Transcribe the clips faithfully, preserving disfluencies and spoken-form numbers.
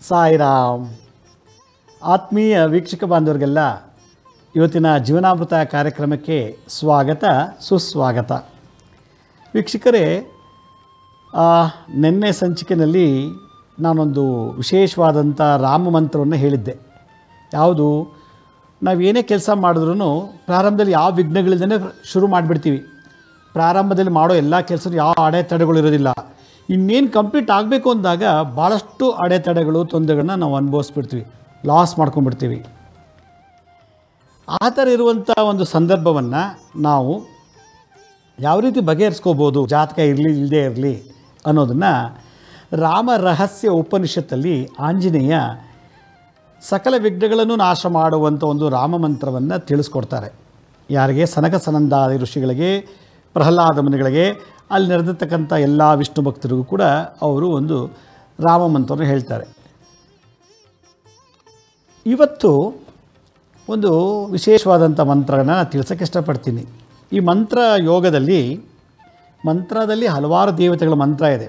ಸಾಯಿರಾಮ್. ಆತ್ಮೀಯ ವೀಕ್ಷಕ ಬಾಂಧವರಿಗೆಲ್ಲ ಇವತ್ತಿನ ಜೀವನಾಮೃತ ಕಾರ್ಯಕ್ರಮಕ್ಕೆ ಸ್ವಾಗತ ಸುಸ್ವಾಗತ. ವೀಕ್ಷಕರೇ, ನಿನ್ನೆ ಸಂಚಿಕೆಯಲ್ಲಿ ನಾನೊಂದು ವಿಶೇಷವಾದಂಥ ರಾಮ ಮಂತ್ರವನ್ನು ಹೇಳಿದ್ದೆ. ಯಾವುದು, ನಾವೇನೇ ಕೆಲಸ ಮಾಡಿದ್ರೂ ಪ್ರಾರಂಭದಲ್ಲಿ ಯಾವ ವಿಘ್ನಗಳಿಂದನೇ ಶುರು ಮಾಡಿಬಿಡ್ತೀವಿ. ಪ್ರಾರಂಭದಲ್ಲಿ ಮಾಡೋ ಎಲ್ಲ ಕೆಲಸ ಯಾವ ಅಡೆತಡೆಗಳಿರೋದಿಲ್ಲ. ಇನ್ನೇನು ಕಂಪ್ಲೀಟ್ ಆಗಬೇಕು ಅಂದಾಗ ಭಾಳಷ್ಟು ಅಡೆತಡೆಗಳು ತೊಂದರೆಗಳನ್ನ ನಾವು ಅನುಭವಿಸ್ಬಿಡ್ತೀವಿ, ಲಾಸ್ ಮಾಡ್ಕೊಂಡ್ಬಿಡ್ತೀವಿ. ಆ ಥರ ಇರುವಂಥ ಒಂದು ಸಂದರ್ಭವನ್ನು ನಾವು ಯಾವ ರೀತಿ ಬಗೆಹರಿಸ್ಕೋಬೋದು, ಜಾತಕ ಇರಲಿ ಇಲ್ಲದೇ ಇರಲಿ ಅನ್ನೋದನ್ನು ರಾಮ ರಹಸ್ಯ ಉಪನಿಷತ್ತಲ್ಲಿ ಆಂಜನೇಯ ಸಕಲ ವಿಘ್ನಗಳನ್ನು ನಾಶ ಮಾಡುವಂಥ ಒಂದು ರಾಮ ಮಂತ್ರವನ್ನು ತಿಳಿಸ್ಕೊಡ್ತಾರೆ. ಯಾರಿಗೆ? ಸನಕ ಸನಂದಾದಿ ಋಷಿಗಳಿಗೆ, ಪ್ರಹ್ಲಾದ ಮುನಿಗಳಿಗೆ, ಅಲ್ಲಿ ನಡೆದಿರ್ತಕ್ಕಂಥ ಎಲ್ಲ ವಿಷ್ಣು ಭಕ್ತರಿಗೂ ಕೂಡ ಅವರು ಒಂದು ರಾಮ ಮಂತ್ರವನ್ನು ಹೇಳ್ತಾರೆ. ಇವತ್ತು ಒಂದು ವಿಶೇಷವಾದಂಥ ಮಂತ್ರವನ್ನು ನಾನು ತಿಳಿಸೋಕ್ಕೆ ಇಷ್ಟಪಡ್ತೀನಿ. ಈ ಮಂತ್ರ ಯೋಗದಲ್ಲಿ ಮಂತ್ರದಲ್ಲಿ ಹಲವಾರು ದೇವತೆಗಳ ಮಂತ್ರ ಇದೆ.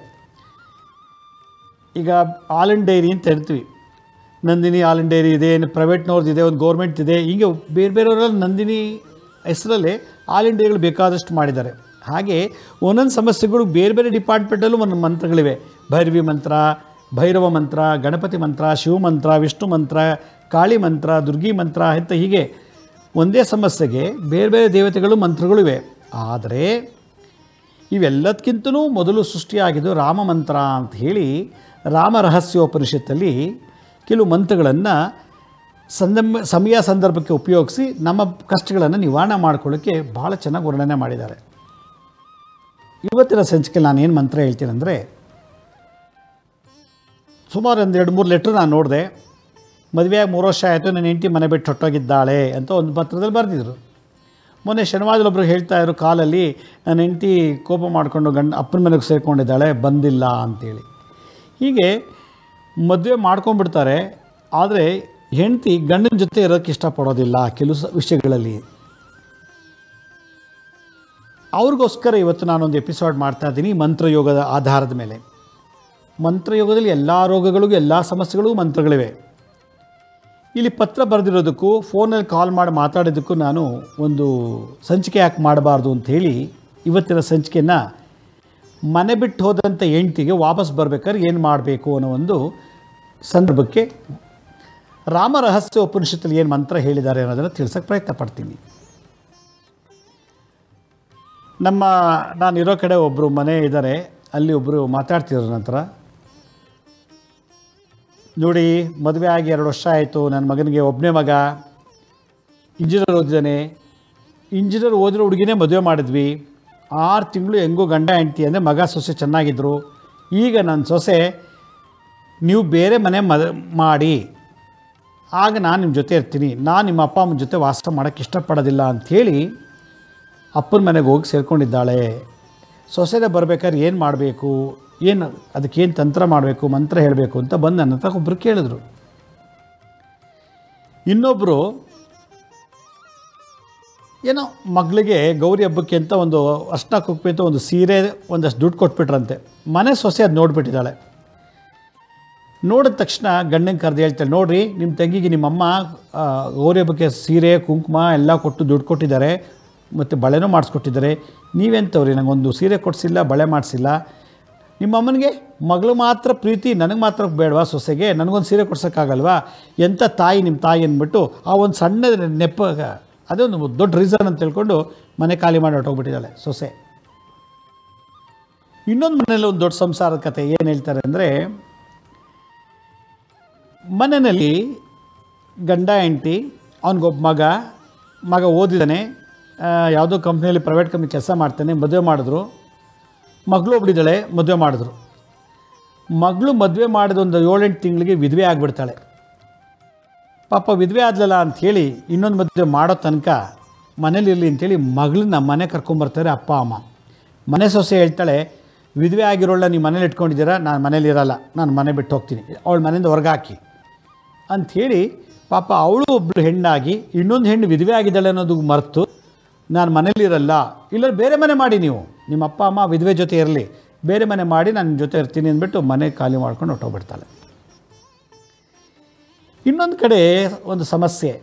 ಈಗ ಆಲ್ ಇನ್ ಡೈರಿ ಅಂತ ಹೇಳ್ತೀವಿ, ನಂದಿನಿ ಆಲ್ ಇನ್ ಡೈರಿ ಇದೆ, ಪ್ರೈವೇಟ್ನವ್ರದ್ದು ಇದೆ, ಒಂದು ಗೌರ್ಮೆಂಟ್ ಇದೆ, ಹೀಗೆ ಬೇರೆ ಬೇರೆಯವರಲ್ಲಿ ನಂದಿನಿ ಹೆಸರಲ್ಲೇ ಆಲ್ ಇನ್ ಡೈರಿಗಳು ಬೇಕಾದಷ್ಟು ಮಾಡಿದ್ದಾರೆ. ಹಾಗೆ ಒಂದೊಂದು ಸಮಸ್ಯೆಗಳು ಬೇರೆ ಬೇರೆ ಡಿಪಾರ್ಟ್ಮೆಂಟಲ್ಲೂ ಒಂದು ಮಂತ್ರಗಳಿವೆ. ಭೈರವಿ ಮಂತ್ರ, ಭೈರವ ಮಂತ್ರ, ಗಣಪತಿ ಮಂತ್ರ, ಶಿವ ಮಂತ್ರ, ವಿಷ್ಣು ಮಂತ್ರ, ಕಾಳಿ ಮಂತ್ರ, ದುರ್ಗಿ ಮಂತ್ರ ಅಂತ ಹೀಗೆ ಒಂದೇ ಸಮಸ್ಯೆಗೆ ಬೇರೆ ಬೇರೆ ದೇವತೆಗಳು ಮಂತ್ರಗಳಿವೆ. ಆದರೆ ಇವೆಲ್ಲದಕ್ಕಿಂತಲೂ ಮೊದಲು ಸೃಷ್ಟಿಯಾಗಿದ್ದು ರಾಮ ಮಂತ್ರ ಅಂತ ಹೇಳಿ ರಾಮ ರಹಸ್ಯ ಉಪನಿಷತ್ತಲ್ಲಿ ಕೆಲವು ಮಂತ್ರಗಳನ್ನು ಸಂದರ್ಭ ಸಮಯ ಸಂದರ್ಭಕ್ಕೆ ಉಪಯೋಗಿಸಿ ನಮ್ಮ ಕಷ್ಟಗಳನ್ನು ನಿವಾರಣೆ ಮಾಡ್ಕೊಳ್ಳೋಕ್ಕೆ ಭಾಳ ಚೆನ್ನಾಗಿ ವರ್ಣನೆ ಮಾಡಿದ್ದಾರೆ. ಇವತ್ತಿನ ಸಂಚಿಕೆಯಲ್ಲಿ ನಾನು ಏನು ಮಂತ್ರ ಹೇಳ್ತೀನಿ ಅಂದರೆ, ಸುಮಾರು ಒಂದು ಎರಡು ಮೂರು ಲೆಟ್ರ್ ನಾನು ನೋಡಿದೆ. ಮದುವೆಯಾಗಿ ಮೂರು ವರ್ಷ ಆಯಿತು, ನನ್ನ ಹೆಂಡತಿ ಮನೆ ಬಿಟ್ಟು ಹೊಟ್ಟೋಗಿದ್ದಾಳೆ ಅಂತ ಒಂದು ಪತ್ರದಲ್ಲಿ ಬರೆದಿದ್ರು. ಮೊನ್ನೆ ಶನಿವಾರದೊಬ್ಬರು ಹೇಳ್ತಾಯಿದ್ರು, ಕಾಲಲ್ಲಿ ನನ್ನ ಹೆಂಡತಿ ಕೋಪ ಮಾಡಿಕೊಂಡು ಗಂಡ ಅಪ್ಪನ ಮನೆಗೆ ಸೇರಿಕೊಂಡಿದ್ದಾಳೆ, ಬಂದಿಲ್ಲ ಅಂತೇಳಿ. ಹೀಗೆ ಮದುವೆ ಮಾಡ್ಕೊಂಡ್ಬಿಡ್ತಾರೆ, ಆದರೆ ಹೆಂಡತಿ ಗಂಡನ ಜೊತೆ ಇರೋಕ್ಕೆ ಇಷ್ಟಪಡೋದಿಲ್ಲ ಕೆಲವು ವಿಷಯಗಳಲ್ಲಿ. ಅವ್ರಿಗೋಸ್ಕರ ಇವತ್ತು ನಾನೊಂದು ಎಪಿಸೋಡ್ ಮಾಡ್ತಾಯಿದ್ದೀನಿ ಮಂತ್ರಯೋಗದ ಆಧಾರದ ಮೇಲೆ. ಮಂತ್ರಯೋಗದಲ್ಲಿ ಎಲ್ಲ ರೋಗಗಳಿಗೂ ಎಲ್ಲ ಸಮಸ್ಯೆಗಳಿಗೂ ಮಂತ್ರಗಳಿವೆ. ಇಲ್ಲಿ ಪತ್ರ ಬರೆದಿರೋದಕ್ಕೂ ಫೋನಲ್ಲಿ ಕಾಲ್ ಮಾಡಿ ಮಾತಾಡೋದಕ್ಕೂ ನಾನು ಒಂದು ಸಂಚಿಕೆ ಯಾಕೆ ಮಾಡಬಾರ್ದು ಅಂಥೇಳಿ ಇವತ್ತಿನ ಸಂಚಿಕೆಯನ್ನು ಮನೆ ಬಿಟ್ಟು ಹೋದಂಥ ಹೆಂಡ್ತಿಗೆ ವಾಪಸ್ ಬರಬೇಕಾದ್ರೆ ಏನು ಮಾಡಬೇಕು ಅನ್ನೋ ಒಂದು ಸಂದರ್ಭಕ್ಕೆ ರಾಮ ರಹಸ್ಯ ಉಪನಿಷತ್ತಲ್ಲಿ ಏನು ಮಂತ್ರ ಹೇಳಿದ್ದಾರೆ ಅನ್ನೋದನ್ನು ತಿಳಿಸೋಕ್ಕೆ ಪ್ರಯತ್ನ ಪಡ್ತೀನಿ. ನಮ್ಮ ನಾನಿರೋ ಕಡೆ ಒಬ್ಬರು ಮನೆ ಇದ್ದಾರೆ, ಅಲ್ಲಿ ಒಬ್ಬರು ಮಾತಾಡ್ತಿದ್ರು ನಂತರ, ನೋಡಿ ಮದುವೆ ಆಗಿ ಎರಡು ವರ್ಷ ಆಯಿತು, ನನ್ನ ಮಗನಿಗೆ ಒಬ್ಬನೇ ಮಗ, ಇಂಜಿನಿಯರ್ ಓದಿದ್ದಾನೆ, ಇಂಜಿನಿಯರ್ ಓದಿರೋ ಹುಡುಗಿನೇ ಮದುವೆ ಮಾಡಿದ್ವಿ, ಆರು ತಿಂಗಳು ಹೆಂಗೋ ಗಂಡ ಹೆಂಡ್ತಿ ಅಂದರೆ ಮಗ ಸೊಸೆ ಚೆನ್ನಾಗಿದ್ದರು. ಈಗ ನನ್ನ ಸೊಸೆ ನೀವು ಬೇರೆ ಮನೆ ಮದ ಮಾಡಿ ಆಗ ನಾನು ನಿಮ್ಮ ಜೊತೆ ಇರ್ತೀನಿ, ನಾನು ನಿಮ್ಮ ಅಪ್ಪ ಅಮ್ಮನ ಜೊತೆ ವಾಸ ಮಾಡೋಕ್ಕೆ ಇಷ್ಟಪಡೋದಿಲ್ಲ ಅಂಥೇಳಿ ಅಪ್ಪನ ಮನೆಗೆ ಹೋಗಿ ಸೇರಿಕೊಂಡಿದ್ದಾಳೆ. ಸೊಸೆನೇ ಬರಬೇಕಾದ್ರೆ ಏನು ಮಾಡಬೇಕು, ಏನು ಅದಕ್ಕೇನು ತಂತ್ರ ಮಾಡಬೇಕು, ಮಂತ್ರ ಹೇಳಬೇಕು ಅಂತ ಬಂದು ನನ್ನ ಹತ್ರ ಒಬ್ಬರು ಕೇಳಿದ್ರು. ಇನ್ನೊಬ್ಬರು ಏನೋ ಮಗಳಿಗೆ ಗೌರಿ ಹಬ್ಬಕ್ಕೆ ಅಂತ ಒಂದು ಅರ್ಶಿನ ಕುಂಕುಮ ಅಂತ ಒಂದು ಸೀರೆ ಒಂದಷ್ಟು ದುಡ್ಡು ಕೊಟ್ಬಿಟ್ರಂತೆ. ಮನೆ ಸೊಸೆ ಅದು ನೋಡಿಬಿಟ್ಟಿದ್ದಾಳೆ. ನೋಡಿದ ತಕ್ಷಣ ಗಂಡಂಗೆ ಕರೆದು ಹೇಳ್ತಾಳೆ, ನೋಡಿರಿ ನಿಮ್ಮ ತಂಗಿಗೆ ನಿಮ್ಮಮ್ಮ ಗೌರಿ ಹಬ್ಬಕ್ಕೆ ಸೀರೆ ಕುಂಕುಮ ಎಲ್ಲ ಕೊಟ್ಟು ದುಡ್ಡು ಕೊಟ್ಟಿದ್ದಾರೆ, ಮತ್ತು ಬಳೆನೂ ಮಾಡಿಸ್ಕೊಟ್ಟಿದ್ದಾರೆ, ನೀವೆಂಥವ್ರಿ ನನಗೊಂದು ಸೀರೆ ಕೊಡಿಸಿಲ್ಲ, ಬಳೆ ಮಾಡಿಸಿಲ್ಲ, ನಿಮ್ಮ ಅಮ್ಮನಿಗೆ ಮಗಳು ಮಾತ್ರ ಪ್ರೀತಿ, ನನಗೆ ಮಾತ್ರ ಬೇಡವಾ ಸೊಸೆಗೆ, ನನಗೊಂದು ಸೀರೆ ಕೊಡ್ಸೋಕ್ಕಾಗಲ್ವಾ, ಎಂಥ ತಾಯಿ ನಿಮ್ಮ ತಾಯಿ ಅಂದ್ಬಿಟ್ಟು ಆ ಒಂದು ಸಣ್ಣ ನೆಪ, ಅದೇ ಒಂದು ದೊಡ್ಡ ರೀಸನ್ ಅಂತ ತಿಳ್ಕೊಂಡು ಮನೆ ಖಾಲಿ ಮಾಡಿ ಹೊರಟೋಗ್ಬಿಟ್ಟಿದ್ದಾಳೆ ಸೊಸೆ. ಇನ್ನೊಂದು ಮನೇಲಿ ಒಂದು ದೊಡ್ಡ ಸಂಸಾರದ ಕತೆ ಏನು ಹೇಳ್ತಾರೆ ಅಂದರೆ, ಮನೆಯಲ್ಲಿ ಗಂಡ ಹೆಂಡ್ತಿ, ಅವನಿಗೊಬ್ಬ ಮಗ, ಮಗ ಓದಿದ್ದಾನೆ, ಯಾವುದೋ ಕಂಪ್ನಿಯಲ್ಲಿ ಪ್ರೈವೇಟ್ ಕಂಪ್ನಿ ಕೆಲಸ ಮಾಡ್ತಾನೆ, ಮದುವೆ ಮಾಡಿದ್ರು. ಮಗಳು ಒಬ್ಬಳಿದ್ದಾಳೆ, ಮದುವೆ ಮಾಡಿದ್ರು. ಮಗಳು ಮದುವೆ ಮಾಡಿದ ಒಂದು ಏಳೆಂಟು ತಿಂಗಳಿಗೆ ವಿಧವೆ ಆಗಿಬಿಡ್ತಾಳೆ. ಪಾಪ ವಿಧವೆ ಆದ್ಲಲ್ಲ ಅಂಥೇಳಿ ಇನ್ನೊಂದು ಮದುವೆ ಮಾಡೋ ತನಕ ಮನೇಲಿರಲಿ ಅಂಥೇಳಿ ಮಗಳನ್ನ ಮನೆ ಕರ್ಕೊಂಬರ್ತಾರೆ ಅಪ್ಪ ಅಮ್ಮ. ಮನೆ ಸೊಸೆ ಹೇಳ್ತಾಳೆ, ವಿಧವೆ ಆಗಿರೋಳ ನೀವು ಮನೇಲಿ ಇಟ್ಕೊಂಡಿದ್ದೀರಾ, ನಾನು ಮನೇಲಿರಲ್ಲ, ನಾನು ಮನೆ ಬಿಟ್ಟು ಹೋಗ್ತೀನಿ, ಅವಳ ಮನೆಯಿಂದ ಹೊರಗಾಕಿ ಅಂಥೇಳಿ ಪಾಪ ಅವಳು ಒಬ್ಬಳು ಹೆಣ್ಣಾಗಿ ಇನ್ನೊಂದು ಹೆಣ್ಣು ವಿಧವೆ ಆಗಿದ್ದಾಳೆ ಅನ್ನೋದು ಮರೆತು, ನಾನು ಮನೇಲಿರಲ್ಲ, ಇಲ್ಲ ಬೇರೆ ಮನೆ ಮಾಡಿ, ನೀವು ನಿಮ್ಮ ಅಪ್ಪ ಅಮ್ಮ ವಿಧವೆ ಜೊತೆ ಇರಲಿ, ಬೇರೆ ಮನೆ ಮಾಡಿ ನಾನು ಜೊತೆ ಇರ್ತೀನಿ ಅಂದ್ಬಿಟ್ಟು ಮನೆ ಖಾಲಿ ಮಾಡ್ಕೊಂಡು ಹೊಟ್ಟೋಗ್ಬಿಡ್ತಾಳೆ. ಇನ್ನೊಂದು ಕಡೆ ಒಂದು ಸಮಸ್ಯೆ.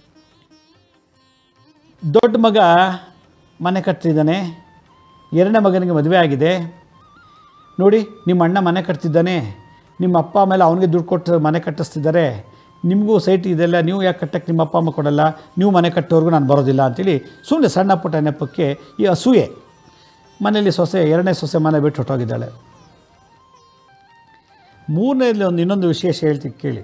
ದೊಡ್ಡ ಮಗ ಮನೆ ಕಟ್ತಿದ್ದಾನೆ, ಎರಡನೇ ಮಗನಿಗೆ ಮದುವೆ ಆಗಿದೆ. ನೋಡಿ, ನಿಮ್ಮ ಅಣ್ಣ ಮನೆ ಕಟ್ತಿದ್ದಾನೆ, ನಿಮ್ಮ ಅಪ್ಪ ಮೇಲೆ ಅವನಿಗೆ ದುಡ್ಡು ಕೊಟ್ಟು ಮನೆ ಕಟ್ಟಿಸ್ತಿದ್ದಾರೆ, ನಿಮಗೂ ಸೈಟ್ ಇದೆಲ್ಲ, ನೀವು ಯಾಕೆ ಕಟ್ಟಕ್ಕೆ ನಿಮ್ಮ ಅಪ್ಪ ಅಮ್ಮ ಕೊಡಲ್ಲ, ನೀವು ಮನೆ ಕಟ್ಟೋರ್ಗೂ ನಾನು ಬರೋದಿಲ್ಲ ಅಂತೇಳಿ ಸುಮ್ಮನೆ ಸಣ್ಣ ಪುಟ್ಟ ನೆಪಕ್ಕೆ ಈ ಅಸೂಯೆ. ಮನೆಯಲ್ಲಿ ಸೊಸೆ, ಎರಡನೇ ಸೊಸೆ ಮನೆ ಬಿಟ್ಟು ಹೊಟ್ಟೋಗಿದ್ದಾಳೆ. ಮೂರನೇಲಿ ಒಂದು ಇನ್ನೊಂದು ವಿಶೇಷ ಹೇಳ್ತೀನಿ ಕೇಳಿ.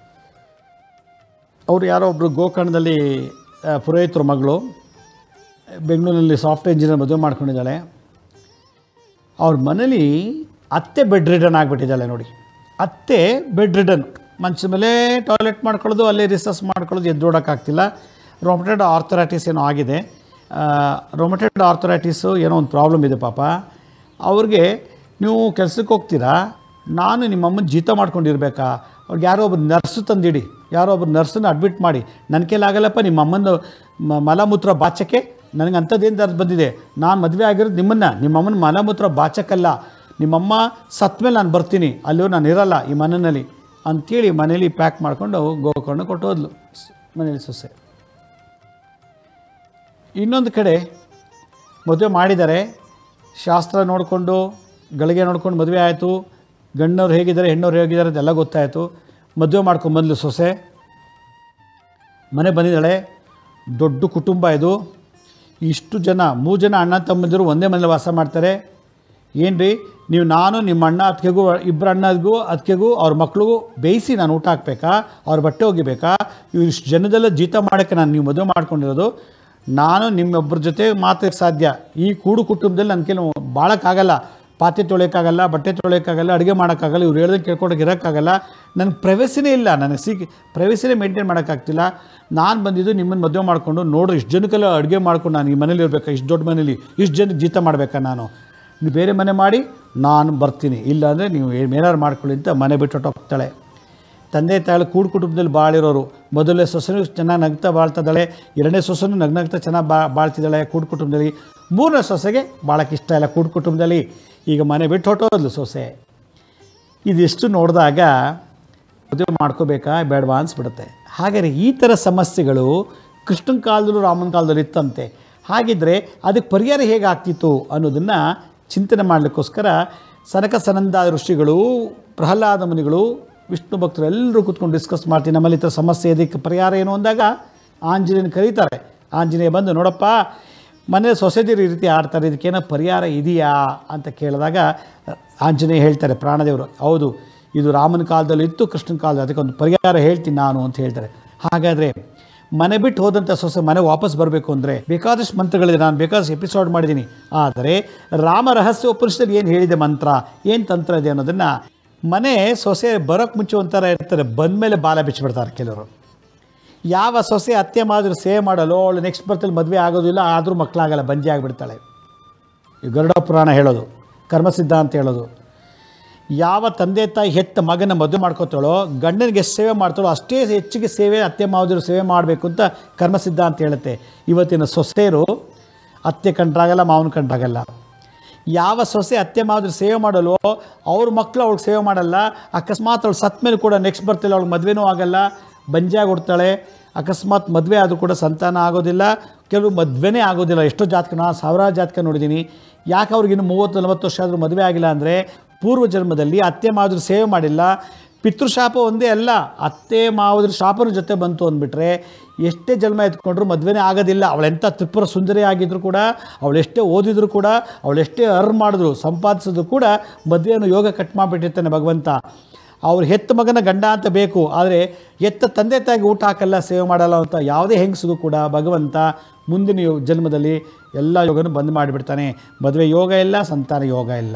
ಅವರು ಯಾರೋ ಒಬ್ಬರು ಗೋಕರ್ಣದಲ್ಲಿ ಪುರೋಹಿತರ ಮಗಳು ಬೆಂಗಳೂರಿನಲ್ಲಿ ಸಾಫ್ಟ್ವೇರ್ ಇಂಜಿನಿಯರ್ ಮದುವೆ ಮಾಡ್ಕೊಂಡಿದ್ದಾಳೆ. ಅವ್ರ ಮನೇಲಿ ಅತ್ತೆ ಬೆಡ್ ರಿಡನ್ ಆಗಿಬಿಟ್ಟಿದ್ದಾಳೆ. ನೋಡಿ, ಅತ್ತೆ ಬೆಡ್ ರಿಡನ್, ಮಂಚದ ಮೇಲೆ ಟಾಯ್ಲೆಟ್ ಮಾಡ್ಕೊಳ್ಳೋದು, ಅಲ್ಲೇ ರಿಸಸ್ ಮಾಡ್ಕೊಳ್ಳೋದು, ಎದ್ದೋಡೋಕ್ಕಾಗ್ತಿಲ್ಲ. ರೊಮಟೆಡ್ ಆರ್ಥರೈಟಿಸ್ ಏನೋ ಆಗಿದೆ. ರೊಮಟೆಡ್ ಆರ್ಥರೈಟಿಸು ಏನೋ ಒಂದು ಪ್ರಾಬ್ಲಮ್ ಇದೆ ಪಾಪ ಅವ್ರಿಗೆ. ನೀವು ಕೆಲಸಕ್ಕೆ ಹೋಗ್ತೀರಾ, ನಾನು ನಿಮ್ಮಮ್ಮನ ಜೀತ ಮಾಡ್ಕೊಂಡಿರ್ಬೇಕಾ? ಅವ್ರಿಗೆ ಯಾರೋ ಒಬ್ಬರು ನರ್ಸು ತಂದಿಡಿ, ಯಾರೋ ಒಬ್ಬರು ನರ್ಸನ್ನು ಅಡ್ಮಿಟ್ ಮಾಡಿ, ನನ್ನ ಕೈಲಾಗಲ್ಲಪ್ಪ ನಿಮ್ಮ ಅಮ್ಮನ ಮಲಮೂತ್ರ ಬಾಚಕ್ಕೆ, ನನಗೆ ಅಂಥದ್ದೇನು ದರ್ದು ಬಂದಿದೆ, ನಾನು ಮದುವೆ ಆಗಿರೋದು ನಿಮ್ಮನ್ನು, ನಿಮ್ಮಮ್ಮನ ಮಲಮೂತ್ರ ಬಾಚಕ್ಕಲ್ಲ, ನಿಮ್ಮಮ್ಮ ಸತ್ತ ಮೇಲೆ ನಾನು ಬರ್ತೀನಿ, ಅಲ್ಲೂ ನಾನು ಇರಲ್ಲ ಈ ಮನೆಯಲ್ಲಿ ಅಂಥೇಳಿ ಮನೇಲಿ ಪ್ಯಾಕ್ ಮಾಡ್ಕೊಂಡು ಗೋಕರ್ಣ ಕೊಟ್ಟು ಹೋದ್ಲು ಮನೇಲಿ ಸೊಸೆ. ಇನ್ನೊಂದು ಕಡೆ ಮದುವೆ ಮಾಡಿದ್ದಾರೆ, ಶಾಸ್ತ್ರ ನೋಡಿಕೊಂಡು ಗಳಿಗೆ ನೋಡ್ಕೊಂಡು ಮದುವೆ ಆಯಿತು. ಗಂಡವ್ರು ಹೇಗಿದ್ದಾರೆ, ಹೆಣ್ಣವ್ರು ಹೇಗಿದ್ದಾರೆ ಅದೆಲ್ಲ ಗೊತ್ತಾಯಿತು. ಮದುವೆ ಮಾಡ್ಕೊಂಬಂದ್ಲು ಸೊಸೆ, ಮನೆ ಬಂದಿದ್ದಾಳೆ. ದೊಡ್ಡ ಕುಟುಂಬ ಇದು, ಇಷ್ಟು ಜನ, ಮೂರು ಜನ ಅಣ್ಣ ತಮ್ಮಂದಿರು ಒಂದೇ ಮನೇಲಿ ವಾಸ ಮಾಡ್ತಾರೆ. ಏನು ರೀ ನೀವು, ನಾನು ನಿಮ್ಮ ಅಣ್ಣ ಅದಕ್ಕೆಗೂ, ಇಬ್ಬರು ಅಣ್ಣದಿಗೂ ಅದಕ್ಕೆಗೂ ಅವ್ರ ಮಕ್ಳಿಗೂ ಬೇಯಿಸಿ ನಾನು ಊಟ ಹಾಕಬೇಕಾ, ಅವ್ರ ಬಟ್ಟೆ ಒಗಿಬೇಕಾ? ಇವು ಇಷ್ಟು ಜನದೆಲ್ಲ ಜೀತ ಮಾಡೋಕ್ಕೆ ನಾನು ನೀವು ಮದುವೆ ಮಾಡ್ಕೊಂಡಿರೋದು. ನಾನು ನಿಮ್ಮೊಬ್ಬರ ಜೊತೆ ಮಾತಾಡೋಕ್ಕೆ ಸಾಧ್ಯ, ಈ ಕೂಡು ಕುಟುಂಬದಲ್ಲಿ ನನ್ನ ಕೆಲವು ಬಾಳೋಕ್ಕಾಗಲ್ಲ, ಪಾತ್ರೆ ತೊಳೆಯೋಕ್ಕಾಗಲ್ಲ, ಬಟ್ಟೆ ತೊಳೆಯೋಕ್ಕಾಗಲ್ಲ, ಅಡುಗೆ ಮಾಡೋಕ್ಕಾಗಲ್ಲ, ಇವ್ರು ಹೇಳ್ದಂಗೆ ಕೇಳ್ಕೊಂಡೋಗಿ ಇರೋಕ್ಕಾಗಲ್ಲ. ನನಗೆ ಪ್ರೈವಸಿನೇ ಇಲ್ಲ, ನನಗೆ ಸಿಗ್ ಪ್ರೈವಸಿನೇ ಮೇಂಟೈನ್ ಮಾಡೋಕ್ಕಾಗ್ತಿಲ್ಲ. ನಾನು ಬಂದಿದ್ದು ನಿಮ್ಮನ್ನು ಮದುವೆ ಮಾಡಿಕೊಂಡು ನೋಡ್ರಿ, ಇಷ್ಟು ಜನಕ್ಕೆಲ್ಲ ಅಡುಗೆ ಮಾಡ್ಕೊಂಡು ನಾನು ಈ ಮನೇಲಿ ಇರಬೇಕಾ, ಇಷ್ಟು ದೊಡ್ಡ ಮನೇಲಿ ಇಷ್ಟು ಜನಕ್ಕೆ ಜೀತ ಮಾಡಬೇಕಾ? ನಾನು ನೀವು ಬೇರೆ ಮನೆ ಮಾಡಿ ನಾನು ಬರ್ತೀನಿ, ಇಲ್ಲಾಂದರೆ ನೀವು ಏನಾರು ಮಾಡ್ಕೊಳ್ಳಿ ಅಂತ ಮನೆ ಬಿಟ್ಟು ಹೋಗ್ತಾಳೆ. ತಂದೆ ತಾಯಿ ಕೂಡು ಕುಟುಂಬದಲ್ಲಿ ಬಾಳಿರೋರು. ಮೊದಲನೇ ಸೊಸೆನೂ ಚೆನ್ನಾಗಿ ನಗ್ತಾ ಬಾಳ್ತಿದ್ದಾಳೆ, ಎರಡನೇ ಸೊಸೆನೂ ನಗ್ನಗ್ತಾ ಚೆನ್ನಾಗಿ ಬಾ ಬಾಳ್ತಿದ್ದಾಳೆ ಕೂಡು ಕುಟುಂಬದಲ್ಲಿ. ಮೂರನೇ ಸೊಸೆಗೆ ಭಾಳಕ್ಕೆ ಇಷ್ಟ ಇಲ್ಲ ಕೂಡು ಕುಟುಂಬದಲ್ಲಿ. ಈಗ ಮನೆ ಬಿಟ್ಟು ಹೊಟ್ಟೋದ್ಲು ಸೊಸೆ. ಇದಿಷ್ಟು ನೋಡಿದಾಗ ಮದುವೆ ಮಾಡ್ಕೋಬೇಕಾ ಬೇಡವಾ ಅನಿಸ್ಬಿಡುತ್ತೆ. ಹಾಗಾದರೆ ಈ ಥರ ಸಮಸ್ಯೆಗಳು ಕೃಷ್ಣನ ಕಾಲದಲ್ಲೂ ರಾಮನ ಕಾಲದಲ್ಲಿ ಇತ್ತಂತೆ. ಹಾಗಿದ್ದರೆ ಅದಕ್ಕೆ ಪರಿಹಾರ ಹೇಗೆ ಆಗ್ತಿತ್ತು ಅನ್ನೋದನ್ನು ಚಿಂತನೆ ಮಾಡಲಿಕ್ಕೋಸ್ಕರ ಸನಕ ಸನಂದಾದ ಋಷಿಗಳು, ಪ್ರಹ್ಲಾದ ಮುನಿಗಳು, ವಿಷ್ಣು ಭಕ್ತರು ಎಲ್ಲರೂ ಕೂತ್ಕೊಂಡು ಡಿಸ್ಕಸ್ ಮಾಡ್ತೀನಿ. ನಮ್ಮಲ್ಲಿ ಈ ಥರ ಸಮಸ್ಯೆ ಇದಕ್ಕೆ ಪರಿಹಾರ ಏನು ಅಂದಾಗ ಆಂಜನೇಯನ ಕರೀತಾರೆ. ಆಂಜನೇಯ ಬಂದು, ನೋಡಪ್ಪ ಮನೆ ಸೊಸೆದಿರು ಈ ರೀತಿ ಆಡ್ತಾರೆ, ಇದಕ್ಕೇನೋ ಪರಿಹಾರ ಇದೆಯಾ ಅಂತ ಕೇಳಿದಾಗ ಆಂಜನೇಯ ಹೇಳ್ತಾರೆ, ಪ್ರಾಣದೇವರು, ಹೌದು ಇದು ರಾಮನ ಕಾಲದಲ್ಲಿ ಇತ್ತು, ಕೃಷ್ಣನ ಕಾಲದಲ್ಲಿ, ಅದಕ್ಕೆ ಒಂದು ಪರಿಹಾರ ಹೇಳ್ತೀನಿ ನಾನು ಅಂತ ಹೇಳ್ತಾರೆ. ಹಾಗಾದರೆ ಮನೆ ಬಿಟ್ಟು ಹೋದಂಥ ಸೊಸೆ ಮನೆ ವಾಪಸ್ ಬರಬೇಕು ಅಂದರೆ ಬೇಕಾದಷ್ಟು ಮಂತ್ರಗಳಿದೆ, ನಾನು ಬೇಕಾದಷ್ಟು ಎಪಿಸೋಡ್ ಮಾಡಿದ್ದೀನಿ. ಆದರೆ ರಾಮ ರಹಸ್ಯ ಉಪನಿಷದಲ್ಲಿ ಏನು ಹೇಳಿದೆ ಮಂತ್ರ, ಏನು ತಂತ್ರ ಇದೆ ಅನ್ನೋದನ್ನು, ಮನೆ ಸೊಸೆ ಬರೋಕ್ಕೆ ಮುಂಚೆ ಒಂಥರ ಇರ್ತಾರೆ, ಬಂದಮೇಲೆ ಬಾಲ ಬಿಚ್ಚಿಬಿಡ್ತಾರೆ ಕೆಲವರು. ಯಾವ ಸೊಸೆ ಅತ್ತೆ ಮಾದ್ರು ಸೇವೆ ಮಾಡಲು ಅವಳು ನೆಕ್ಸ್ಟ್ ಬರ್ತಲ್ಲಿ ಮದುವೆ ಆಗೋದಿಲ್ಲ, ಆದರೂ ಮಕ್ಕಳಾಗಲ್ಲ, ಬಂಜೆ ಆಗಿಬಿಡ್ತಾಳೆ. ಈ ಗರುಡ ಪುರಾಣ ಹೇಳೋದು, ಕರ್ಮಸಿದ್ಧ ಅಂತ ಹೇಳೋದು. ಯಾವ ತಂದೆ ತಾಯಿ ಹೆತ್ತ ಮಗನ ಮದುವೆ ಮಾಡ್ಕೋತಾಳೋ, ಗಂಡನಿಗೆ ಎಷ್ಟು ಸೇವೆ ಮಾಡ್ತಾಳೋ ಅಷ್ಟೇ ಹೆಚ್ಚಿಗೆ ಸೇವೆ ಅತ್ತೆ ಮಾವದಿರು ಸೇವೆ ಮಾಡಬೇಕು ಅಂತ ಕರ್ಮಸಿದ್ಧ ಅಂತ ಹೇಳುತ್ತೆ. ಇವತ್ತಿನ ಸೊಸೆಯರು ಅತ್ತೆ ಕಂಡ್ರಾಗಲ್ಲ, ಮಾವನ ಕಂಡ್ರಾಗಲ್ಲ. ಯಾವ ಸೊಸೆ ಅತ್ತೆ ಮಾವದಿರು ಸೇವೆ ಮಾಡಲು ಅವ್ರ ಮಕ್ಕಳು ಅವ್ಳಿಗೆ ಸೇವೆ ಮಾಡಲ್ಲ, ಅಕಸ್ಮಾತ್ ಅವಳು ಸತ್ತ ಮೇಲೆ ಕೂಡ ನೆಕ್ಸ್ಟ್ ಬರ್ತಿಲ್ಲ, ಅವ್ಳಿಗೆ ಮದುವೆನೂ ಆಗಲ್ಲ, ಬಂಜಾಗಿ ಕೊಡ್ತಾಳೆ. ಅಕಸ್ಮಾತ್ ಮದುವೆ ಆದರೂ ಕೂಡ ಸಂತಾನ ಆಗೋದಿಲ್ಲ, ಕೆಲವು ಮದುವೆನೇ ಆಗೋದಿಲ್ಲ. ಎಷ್ಟೋ ಜಾತಕ, ನಾನು ಸಾವಿರಾರು ಜಾತಕ ನೋಡಿದ್ದೀನಿ. ಯಾಕೆ ಅವ್ರಿಗಿನ್ನು ಮೂವತ್ತು ನಲವತ್ತು ವರ್ಷ ಆದರೂ ಮದುವೆ ಆಗಿಲ್ಲ ಅಂದರೆ ಪೂರ್ವ ಜನ್ಮದಲ್ಲಿ ಅತ್ತೆ ಮಾವದಿರು ಸೇವೆ ಮಾಡಿಲ್ಲ. ಪಿತೃಶಾಪ ಒಂದೇ ಅಲ್ಲ, ಅತ್ತೆ ಮಾವದಿರು ಶಾಪನ ಜೊತೆ ಬಂತು ಅಂದ್ಬಿಟ್ರೆ ಎಷ್ಟೇ ಜನ್ಮ ಎತ್ಕೊಂಡ್ರು ಮದುವೆನೇ ಆಗೋದಿಲ್ಲ. ಅವಳೆಂಥ ತ್ರಿಪುರ ಸುಂದರಿ ಆಗಿದ್ರು ಕೂಡ, ಅವಳೆಷ್ಟೇ ಓದಿದ್ರು ಕೂಡ, ಅವಳೆಷ್ಟೇ ಅರ್ನ್ ಮಾಡಿದ್ರು, ಸಂಪಾದಿಸಿದ್ರು ಕೂಡ ಮದುವೆಯನ್ನು ಯೋಗ ಕಟ್ ಮಾಡಿಬಿಟ್ಟಿರ್ತಾನೆ ಭಗವಂತ. ಅವ್ರು ಹೆತ್ತ ಮಗನ ಗಂಡ ಅಂತ ಬೇಕು, ಆದರೆ ಹೆತ್ತ ತಂದೆ ತಾಯಿಗೆ ಊಟ ಹಾಕಲ್ಲ, ಸೇವೆ ಮಾಡಲ್ಲ ಅಂತ ಯಾವುದೇ ಹೆಂಗಸಿಗೂ ಕೂಡ ಭಗವಂತ ಮುಂದಿನ ಯೋ ಜನ್ಮದಲ್ಲಿ ಎಲ್ಲ ಯೋಗನೂ ಬಂದ್ ಮಾಡಿಬಿಡ್ತಾನೆ. ಮದುವೆ ಯೋಗ ಇಲ್ಲ, ಸಂತಾನ ಯೋಗ ಇಲ್ಲ.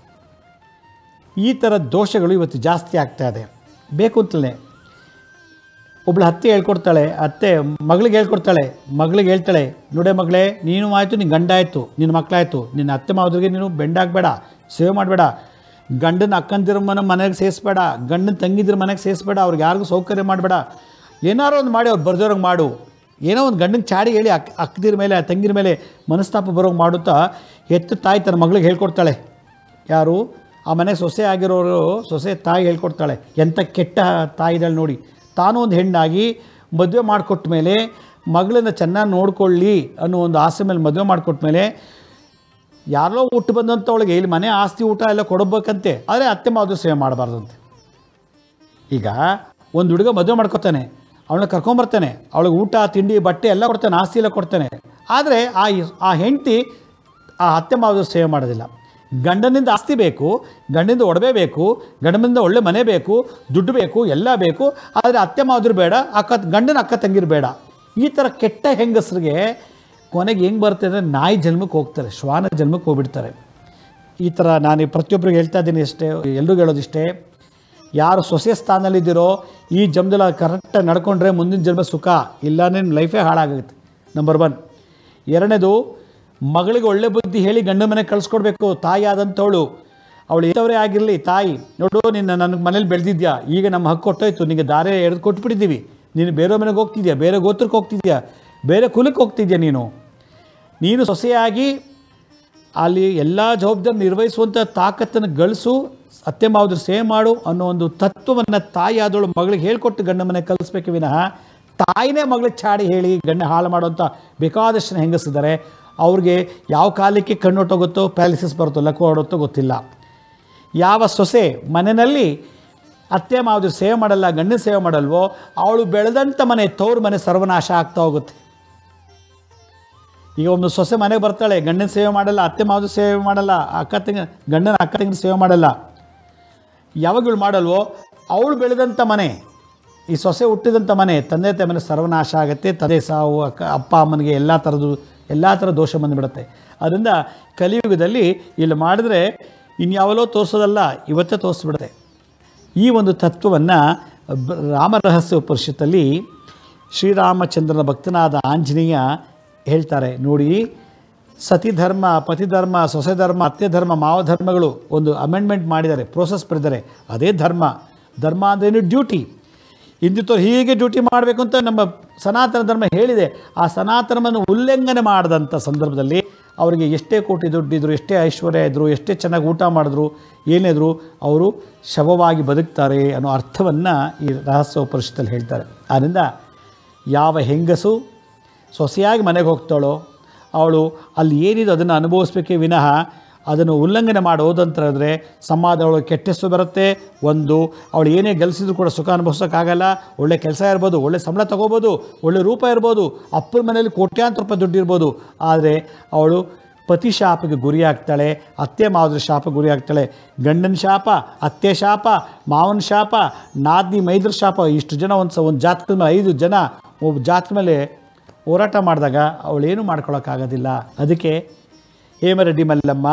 ಈ ಥರ ದೋಷಗಳು ಇವತ್ತು ಜಾಸ್ತಿ ಆಗ್ತಾ ಇದೆ. ಬೇಕು ಅಂತಲೇ ಒಬ್ಳು ಅತ್ತೆ ಹೇಳ್ಕೊಡ್ತಾಳೆ, ಅತ್ತೆ ಮಗಳಿಗೆ ಹೇಳ್ಕೊಡ್ತಾಳೆ, ಮಗಳಿಗೆ ಹೇಳ್ತಾಳೆ, ನೋಡೇ ಮಗಳೇ, ನೀನು ಆಯಿತು, ನಿನ್ನ ಗಂಡ ಆಯಿತು, ನಿನ್ನ ಮಕ್ಕಳಾಯಿತು, ನಿನ್ನ ಅತ್ತೆ ಮಾವದ್ರಿಗೆ ನೀನು ಬೆಂಡಾಗಬೇಡ, ಸೇವೆ ಮಾಡಬೇಡ, ಗಂಡನ ಅಕ್ಕಂದಿರ ಮನೆ ಮನೆಗೆ ಸೇರಿಸ್ಬೇಡ, ಗಂಡನ ತಂಗಿದ್ರ ಮನೆಗೆ ಸೇರಿಸ್ಬೇಡ, ಅವ್ರಿಗೆ ಯಾರಿಗೂ ಸೌಕರ್ಯ ಮಾಡಬೇಡ, ಏನಾರು ಒಂದು ಮಾಡಿ ಅವ್ರು ಬರ್ದೋರಂಗೆ ಮಾಡು, ಏನೋ ಒಂದು ಗಂಡನ ಚಾಡಿ ಹೇಳಿ ಅಕ್ಕ ಅಕ್ಕದಿರ ಮೇಲೆ ತಂಗಿರ ಮೇಲೆ ಮನಸ್ತಾಪ ಬರೋಂಗೆ ಮಾಡುತ್ತಾ ಹೆತ್ತು ತಾಯಿ ತನ್ನ ಮಗಳಿಗೆ ಹೇಳ್ಕೊಡ್ತಾಳೆ. ಯಾರು ಆ ಮನೆ ಸೊಸೆ ಆಗಿರೋರು, ಸೊಸೆ ತಾಯಿ ಹೇಳ್ಕೊಡ್ತಾಳೆ, ಎಂಥ ಕೆಟ್ಟ ತಾಯಿ ಇದ್ದಾಳೆ ನೋಡಿ. ತಾನು ಒಂದು ಹೆಣ್ಣಾಗಿ ಮದುವೆ ಮಾಡಿಕೊಟ್ಟ ಮೇಲೆ ಮಗಳನ್ನ ಚೆನ್ನಾಗಿ ನೋಡ್ಕೊಳ್ಳಿ ಅನ್ನೋ ಒಂದು ಆಸೆ ಮೇಲೆ ಮದುವೆ ಮಾಡಿಕೊಟ್ಟ ಮೇಲೆ ಯಾರೋ ಹುಟ್ಟು ಬಂದಂಥವಳಿಗೆ ಇಲ್ಲಿ ಮನೆ ಆಸ್ತಿ ಊಟ ಎಲ್ಲ ಕೊಡಬೇಕಂತೆ, ಆದರೆ ಅತ್ತೆ ಮಾವದ್ರು ಸೇವೆ ಮಾಡಬಾರ್ದಂತೆ. ಈಗ ಒಂದು ಹುಡುಗ ಮದುವೆ ಮಾಡ್ಕೊತಾನೆ, ಅವಳನ್ನ ಕರ್ಕೊಂಬರ್ತಾನೆ, ಅವಳಿಗೆ ಊಟ ತಿಂಡಿ ಬಟ್ಟೆ ಎಲ್ಲ ಕೊಡ್ತಾನೆ, ಆಸ್ತಿ ಎಲ್ಲ ಕೊಡ್ತಾನೆ. ಆದರೆ ಆ ಆ ಹೆಂಡತಿ ಆ ಅತ್ತೆ ಮಾವದ್ರು ಸೇವೆ ಮಾಡೋದಿಲ್ಲ. ಗಂಡನಿಂದ ಆಸ್ತಿ ಬೇಕು, ಗಂಡನಿಂದ ಒಡವೆ ಬೇಕು, ಗಂಡನಿಂದ ಒಳ್ಳೆ ಮನೆ ಬೇಕು, ದುಡ್ಡು ಬೇಕು, ಎಲ್ಲ ಬೇಕು, ಆದರೆ ಅತ್ತೆ ಮಾವದ್ರು ಬೇಡ, ಅಕ್ಕ ಗಂಡನ ಅಕ್ಕ ತಂಗಿರು ಬೇಡ. ಈ ಥರ ಕೆಟ್ಟ ಹೆಂಗಸರಿಗೆ ಕೊನೆಗೆ ಹೆಂಗೆ ಬರುತ್ತೆ ಅಂದರೆ ನಾಯಿ ಜನ್ಮಕ್ಕೆ ಹೋಗ್ತಾರೆ, ಶ್ವಾನ ಜನ್ಮಕ್ಕೆ ಹೋಗ್ಬಿಡ್ತಾರೆ. ಈ ಥರ ನಾನು ಪ್ರತಿಯೊಬ್ಬರಿಗೆ ಹೇಳ್ತಾ ಇದ್ದೀನಿ ಅಷ್ಟೇ, ಎಲ್ರಿಗೂ ಹೇಳೋದಿಷ್ಟೇ, ಯಾರು ಸೊಸೆ ಸ್ಥಾನದಲ್ಲಿದ್ದೀರೋ ಈ ಜನ್ಮದಲ್ಲಿ ಕರೆಕ್ಟಾಗಿ ನಡ್ಕೊಂಡ್ರೆ ಮುಂದಿನ ಜನ್ಮ ಸುಖ, ಇಲ್ಲ ನಿಮ್ಮ ಲೈಫೇ ಹಾಳಾಗುತ್ತೆ. Number one. ಎರಡನೇದು, ಮಗಳಿಗೆ ಒಳ್ಳೆ ಬುದ್ಧಿ ಹೇಳಿ ಗಂಡ ಮನೆಗೆ ಕಳಿಸ್ಕೊಡ್ಬೇಕು. ತಾಯಿ ಆದಂಥವಳು, ಅವಳು ಎಂಥವರೇ ಆಗಿರಲಿ, ತಾಯಿ ನೋಡು ನಿನ್ನ ನನಗೆ ಮನೇಲಿ ಬೆಳೆದಿದ್ಯಾ, ಈಗ ನಮ್ಮ ಹಕ್ಕು ಕೊಟ್ಟೋಯ್ತು, ನಿನಗೆ ದಾರೆ ಎಳೆದು ಕೊಟ್ಬಿಟ್ಟಿದ್ದೀವಿ, ನೀನು ಬೇರೆ ಮನೆಗೆ ಹೋಗ್ತಿದ್ಯಾ, ಬೇರೆ ಗೋತ್ರಕ್ಕೆ ಹೋಗ್ತಿದ್ಯಾ, ಬೇರೆ ಕುಲಕ್ಕೆ ಹೋಗ್ತಿದ್ಯಾ, ನೀನು ನೀನು ಸೊಸೆಯಾಗಿ ಅಲ್ಲಿ ಎಲ್ಲ ಜವಾಬ್ದಾರಿ ನಿರ್ವಹಿಸುವಂಥ ತಾಕತ್ತನ್ನು ಗಳಿಸು, ಅತ್ತೆ ಮಾವದ್ರು ಸೇವೆ ಮಾಡು ಅನ್ನೋ ಒಂದು ತತ್ವವನ್ನು ತಾಯಿ ಆದವಳು ಮಗಳಿಗೆ ಹೇಳ್ಕೊಟ್ಟು ಗಂಡ ಮನೆಗೆ ಕಲಿಸ್ಬೇಕು ವಿನಃ ತಾಯಿನೇ ಮಗಳಿಗೆ ಚಾಡಿ ಹೇಳಿ ಗಂಡ ಹಾಳು ಮಾಡುವಂಥ ಬೇಕಾದಷ್ಟು ಹೆಂಗಸಿದ್ದಾರೆ. ಅವ್ರಿಗೆ ಯಾವ ಕಾಲಕ್ಕೆ ಕಣ್ಣೊಟ್ಟೋಗುತ್ತೋ ಪ್ಯಾಲಿಸಿಸ್ ಬರುತ್ತೋ ಲಕ್ವ ಹೊಡುತ್ತೋ ಗೊತ್ತಿಲ್ಲ. ಯಾವ ಸೊಸೆ ಮನೆಯಲ್ಲಿ ಅತ್ತೆ ಮಾವದ್ರು ಸೇವೆ ಮಾಡಲ್ಲ, ಗಂಡನ ಸೇವೆ ಮಾಡಲ್ವೋ ಅವಳು ಬೆಳೆದಂಥ ಮನೆ ತವ್ರ ಮನೆ ಸರ್ವನಾಶ ಆಗ್ತಾ ಹೋಗುತ್ತೆ. ಈಗ ಒಂದು ಸೊಸೆ ಮನೆಗೆ ಬರ್ತಾಳೆ, ಗಂಡನ ಸೇವೆ ಮಾಡಲ್ಲ, ಅತ್ತೆ ಮಾವದ್ರು ಸೇವೆ ಮಾಡಲ್ಲ, ಅಕ್ಕ ತಂಗಿ ಗಂಡನ ಅಕ್ಕ ತಂಗಿನ ಸೇವೆ ಮಾಡಲ್ಲ, ಯಾವಾಗ ಇವಳು ಮಾಡಲ್ವೋ ಅವಳು ಬೆಳೆದಂಥ ಮನೆ, ಈ ಸೊಸೆ ಹುಟ್ಟಿದಂಥ ಮನೆ ತಂದೆ ತಾಯಿ ಮನೆ ಸರ್ವನಾಶ ಆಗುತ್ತೆ. ತಂದೆ ಸಾವು, ಅಕ್ಕ ಅಪ್ಪ ಅಮ್ಮನಿಗೆ ಎಲ್ಲ ಥರದ್ದು ಎಲ್ಲ ಥರ ದೋಷ ಬಂದುಬಿಡುತ್ತೆ. ಅದರಿಂದ ಕಲಿಯುಗದಲ್ಲಿ ಇಲ್ಲಿ ಮಾಡಿದ್ರೆ ಇನ್ಯಾವಲೋ ತೋರಿಸೋದಲ್ಲ, ಇವತ್ತೇ ತೋರಿಸ್ಬಿಡುತ್ತೆ. ಈ ಒಂದು ತತ್ವವನ್ನು ರಾಮ ರಹಸ್ಯ ಉಪನಿಷತ್ತಲ್ಲಿ ಶ್ರೀರಾಮಚಂದ್ರನ ಭಕ್ತನಾದ ಆಂಜನೇಯ ಹೇಳ್ತಾರೆ. ನೋಡಿ, ಸತಿ ಧರ್ಮ, ಪತಿ ಧರ್ಮ, ಸೊಸೆ ಧರ್ಮ, ಅತ್ತೆ ಧರ್ಮ, ಮಾವ ಧರ್ಮಗಳು ಒಂದು ಅಮೆಂಡ್ಮೆಂಟ್ ಮಾಡಿದ್ದಾರೆ, ಪ್ರೋಸೆಸ್ ಬರೆದಿದ್ದಾರೆ. ಅದೇ ಧರ್ಮ. ಧರ್ಮ ಅಂದ್ರೇನು? ಡ್ಯೂಟಿ. ಇಂದಿತ್ತವ್ರು ಹೀಗೆ ಡ್ಯೂಟಿ ಮಾಡಬೇಕು ಅಂತ ನಮ್ಮ ಸನಾತನ ಧರ್ಮ ಹೇಳಿದೆ. ಆ ಸನಾತನವನ್ನು ಉಲ್ಲಂಘನೆ ಮಾಡಿದಂಥ ಸಂದರ್ಭದಲ್ಲಿ ಅವರಿಗೆ ಎಷ್ಟೇ ಕೋಟಿ ದುಡ್ಡಿದ್ರು, ಎಷ್ಟೇ ಐಶ್ವರ್ಯ ಇದ್ದರು, ಎಷ್ಟೇ ಚೆನ್ನಾಗಿ ಊಟ ಮಾಡಿದ್ರು, ಏನಿದ್ರು ಅವರು ಶವವಾಗಿ ಬದುಕ್ತಾರೆ ಅನ್ನೋ ಅರ್ಥವನ್ನು ಈ ರಹಸ್ಯ ಉಪನಿಷತ್ತಲ್ಲಿ ಹೇಳ್ತಾರೆ. ಆದ್ದರಿಂದ ಯಾವ ಹೆಂಗಸು ಸೊಸೆಯಾಗಿ ಮನೆಗೆ ಹೋಗ್ತಾಳೋ ಅವಳು ಅಲ್ಲಿ ಏನಿದೆ ಅದನ್ನು ಅನುಭವಿಸ್ಬೇಕೇ ವಿನಃ ಅದನ್ನು ಉಲ್ಲಂಘನೆ ಮಾಡೋದಂತ ಹೇಳಿದ್ರೆ ಸಮಾಜದೊಳಗೆ ಕೆಟ್ಟ ಹೆಸರು ಬರುತ್ತೆ. ಒಂದು, ಅವಳು ಏನೇ ಗೆಲ್ಲಿಸಿದ್ರು ಕೂಡ ಸುಖ ಅನುಭವಿಸೋಕ್ಕಾಗಲ್ಲ. ಒಳ್ಳೆ ಕೆಲಸ ಇರ್ಬೋದು, ಒಳ್ಳೆ ಸಂಬಳ ತೊಗೋಬೋದು, ಒಳ್ಳೆ ರೂಪ ಇರ್ಬೋದು, ಅಪ್ಪನ ಮನೆಯಲ್ಲಿ ಕೋಟ್ಯಾಂತರ ರೂಪಾಯಿ ದುಡ್ಡು ಇರ್ಬೋದು, ಆದರೆ ಅವಳು ಪತಿ ಶಾಪಕ್ಕೆ ಗುರಿ ಆಗ್ತಾಳೆ, ಅತ್ತೆ ಮಾವದ್ರ ಶಾಪಕ್ಕೆ ಗುರಿ ಆಗ್ತಾಳೆ. ಗಂಡನ ಶಾಪ, ಅತ್ತೆ ಶಾಪ, ಮಾವನ ಶಾಪ, ನಾದ್ನಿ ಮೈದ್ರ ಶಾಪ, ಇಷ್ಟು ಜನ ಒಂದು ಸ ಒಂದು ಜಾತಕದ ಮೇಲೆ ಐದು ಜನ ಒಬ್ಬ ಜಾತಕದ ಮೇಲೆ ಹೋರಾಟ ಮಾಡಿದಾಗ ಅವಳೇನು ಮಾಡ್ಕೊಳಕ್ಕಾಗೋದಿಲ್ಲ. ಅದಕ್ಕೆ ಹೇಮರೆಡ್ಡಿ ಮಲ್ಲಮ್ಮ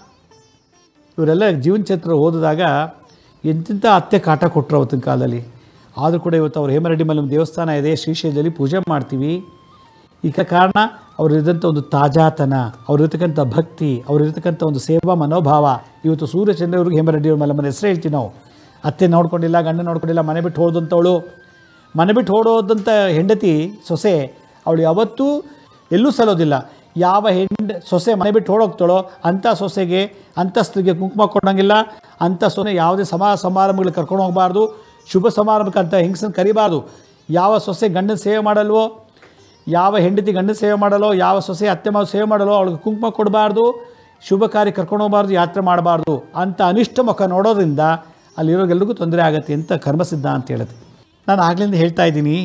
ಇವರೆಲ್ಲ ಜೀವನ ಚರಿತ್ರೆ ಓದಿದಾಗ ಎಂತೆಂಥ ಅತ್ತೆ ಕಾಟ ಕೊಟ್ಟರು ಅವತ್ತಿನ ಕಾಲದಲ್ಲಿ. ಆದರೂ ಕೂಡ ಇವತ್ತು ಅವ್ರು ಹೇಮರೆಡ್ಡಿ ಮಲ್ಲಮ್ಮ ದೇವಸ್ಥಾನ ಇದೆ, ಶ್ರೀಶೈಲದಲ್ಲಿ ಪೂಜೆ ಮಾಡ್ತೀವಿ. ಈಗ ಕಾರಣ ಅವರಿದ್ದಂಥ ಒಂದು ತಾಜಾತನ, ಅವರಿರ್ತಕ್ಕಂಥ ಭಕ್ತಿ, ಅವರಿರ್ತಕ್ಕಂಥ ಒಂದು ಸೇವಾ ಮನೋಭಾವ. ಇವತ್ತು ಸೂರ್ಯಚಂದ್ರ ಅವ್ರಿಗೆ ಹೇಮರೆಡ್ಡಿ ಮಲ್ಲಮ್ಮನ ಹೆಸರು ಹೇಳ್ತೀವಿ ನಾವು. ಅತ್ತೆ ನೋಡ್ಕೊಂಡಿಲ್ಲ, ಗಂಡ ನೋಡ್ಕೊಂಡಿಲ್ಲ, ಮನೆ ಬಿಟ್ಟು ಹೋದಂಥವಳು, ಮನೆ ಬಿಟ್ಟು ಓಡೋದಂಥ ಹೆಂಡತಿ ಸೊಸೆ ಅವಳು ಯಾವತ್ತೂ ಎಲ್ಲೂ ಸಲ್ಲೋದಿಲ್ಲ. ಯಾವ ಹೆಂಡ ಸೊಸೆ ಮನೆ ಬಿಟ್ಟು ಓಡೋಗ್ತಾಳೋ ಅಂಥ ಸೊಸೆಗೆ ಅಂತಸ್ತಿಗೆ ಕುಂಕುಮ ಕೊಡೋಂಗಿಲ್ಲ. ಅಂಥ ಸೊಸೆ ಯಾವುದೇ ಸಮಾ ಸಮಾರಂಭಗಳಿಗೆ ಕರ್ಕೊಂಡು ಹೋಗಬಾರ್ದು, ಶುಭ ಸಮಾರಂಭಕ್ಕೆ ಅಂತ ಹೆಂಗಸನ್ನು ಕರಿಬಾರ್ದು. ಯಾವ ಸೊಸೆ ಗಂಡನ ಸೇವೆ ಮಾಡಲ್ವೋ, ಯಾವ ಹೆಂಡತಿ ಗಂಡನ ಸೇವೆ ಮಾಡಲ್ಲೋ, ಯಾವ ಸೊಸೆ ಅತ್ತೆ ಮಾವ ಸೇವೆ ಮಾಡಲ್ಲೋ ಅವಳಿಗೆ ಕುಂಕುಮ ಕೊಡಬಾರ್ದು, ಶುಭ ಕಾರ್ಯ ಕರ್ಕೊಂಡು ಹೋಗಬಾರ್ದು, ಯಾತ್ರೆ ಮಾಡಬಾರ್ದು. ಅಂಥ ಅನಿಷ್ಟ ಮುಖ ನೋಡೋದ್ರಿಂದ ಅಲ್ಲಿರೋಗೆಲ್ರಿಗೂ ತೊಂದರೆ ಆಗುತ್ತೆ ಅಂತ ಕರ್ಮಸಿದ್ಧ ಅಂತ ಹೇಳುತ್ತೆ. ನಾನು ಆಗ್ಲಿಂದ ಹೇಳ್ತಾ ಇದ್ದೀನಿ,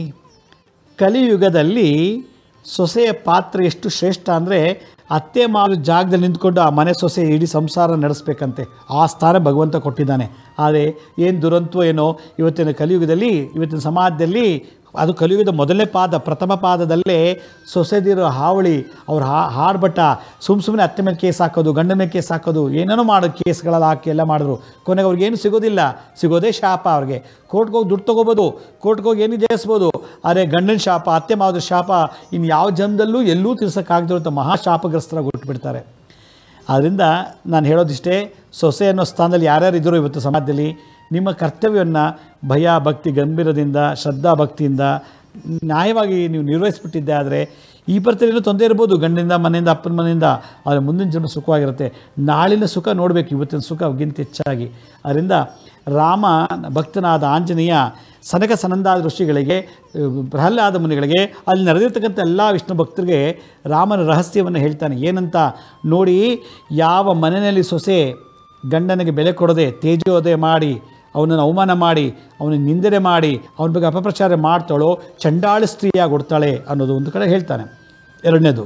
ಕಲಿಯುಗದಲ್ಲಿ ಸೊಸೆಯ ಪಾತ್ರ ಎಷ್ಟು ಶ್ರೇಷ್ಠ ಅಂದರೆ ಅತ್ತೆ ಮಾವ ಜಾಗದಲ್ಲಿ ನಿಂತ್ಕೊಂಡು ಆ ಮನೆ ಸೊಸೆ ಇಡೀ ಸಂಸಾರ ನಡೆಸಬೇಕಂತೆ. ಆ ಸ್ಥಾನ ಭಗವಂತ ಕೊಟ್ಟಿದ್ದಾನೆ. ಆದರೆ ಏನು ದುರಂತವೋ ಏನೋ ಇವತ್ತಿನ ಕಲಿಯುಗದಲ್ಲಿ, ಇವತ್ತಿನ ಸಮಾಜದಲ್ಲಿ, ಅದು ಕಲಿಯುಗದ ಮೊದಲನೇ ಪಾದ, ಪ್ರಥಮ ಪಾದದಲ್ಲೇ ಸೊಸೆದಿರೋ ಹಾವಳಿ, ಅವ್ರು ಹಾ ಹಾಡ್ಬಟ್ಟ ಸುಮ್ಮ ಸುಮ್ಮನೆ ಅತ್ತೆ ಮೇಲೆ ಕೇಸ್ ಹಾಕೋದು, ಗಂಡ ಮೇಲೆ ಕೇಸ್ ಹಾಕೋದು, ಏನೇನೋ ಮಾಡೋ ಕೇಸ್ಗಳೆಲ್ಲ ಹಾಕಿ ಎಲ್ಲ ಮಾಡಿದ್ರು. ಕೊನೆಗೆ ಅವ್ರಿಗೇನು ಸಿಗೋದಿಲ್ಲ, ಸಿಗೋದೇ ಶಾಪ. ಅವ್ರಿಗೆ ಕೋರ್ಟ್ಗೆ ಹೋಗಿ ದುಡ್ಡು ತೊಗೋಬೋದು, ಕೋರ್ಟ್ಗೆ ಹೋಗಿ ಏನು ಜಯಿಸ್ಬೋದು. ಆದರೆ ಗಂಡನ ಶಾಪ, ಅತ್ತೆ ಮಾವದ ಶಾಪ ಇನ್ನು ಯಾವ ಜನ್ಮದಲ್ಲೂ ಎಲ್ಲೂ ತೀರ್ಸೋಕ್ಕಾಗದಿರುವಂಥ ಮಹಾಶಾಪಗ್ರಸ್ತರಾಗಿ ಹುಟ್ಟುಬಿಡ್ತಾರೆ. ಆದ್ದರಿಂದ ನಾನು ಹೇಳೋದಿಷ್ಟೇ, ಸೊಸೆ ಅನ್ನೋ ಸ್ಥಾನದಲ್ಲಿ ಯಾರ್ಯಾರು ಇದ್ದರೂ ಇವತ್ತು ಸಮಾಜದಲ್ಲಿ ನಿಮ್ಮ ಕರ್ತವ್ಯವನ್ನು ಭಯ ಭಕ್ತಿ ಗಂಭೀರದಿಂದ ಶ್ರದ್ಧಾ ಭಕ್ತಿಯಿಂದ ನ್ಯಾಯವಾಗಿ ನೀವು ನಿರ್ವಹಿಸ್ಬಿಟ್ಟಿದ್ದೆ ಆದರೆ ಈ ಬರ್ತಿರೇನೋ ತೊಂದರೆ ಇರ್ಬೋದು, ಗಂಡಿಂದ ಮನೆಯಿಂದ ಅಪ್ಪನ ಮನೆಯಿಂದ, ಆದರೆ ಮುಂದಿನ ಜನ್ಮ ಸುಖವಾಗಿರುತ್ತೆ. ನಾಳಿನ ಸುಖ ನೋಡಬೇಕು, ಇವತ್ತಿನ ಸುಖ ಗಿಂತ ಹೆಚ್ಚಾಗಿ. ಅದರಿಂದ ರಾಮ ಭಕ್ತನಾದ ಆಂಜನೇಯ ಸನಕ ಸನಂದಾದ ಋಷಿಗಳಿಗೆ, ಪ್ರಹ್ಲಾದ ಮುನಿಗಳಿಗೆ, ಅಲ್ಲಿ ನಡೆದಿರ್ತಕ್ಕಂಥ ಎಲ್ಲ ವಿಷ್ಣು ಭಕ್ತರಿಗೆ ರಾಮನ ರಹಸ್ಯವನ್ನು ಹೇಳ್ತಾನೆ. ಏನಂತ ನೋಡಿ, ಯಾವ ಮನೆಯಲ್ಲಿ ಸೊಸೆ ಗಂಡನಿಗೆ ಬೆಲೆ ಕೊಡದೆ ತೇಜೋದಯ ಮಾಡಿ, ಅವನನ್ನು ಅವಮಾನ ಮಾಡಿ, ಅವನಿಗೆ ನಿಂದನೆ ಮಾಡಿ, ಅವನ ಬಗ್ಗೆ ಅಪಪ್ರಚಾರ ಮಾಡ್ತಾಳೋ ಚಂಡಾಳ ಸ್ತ್ರೀಯಾಗಿ ಕೊಡ್ತಾಳೆ ಅನ್ನೋದು ಒಂದು ಕಡೆ ಹೇಳ್ತಾನೆ. ಎರಡನೇದು,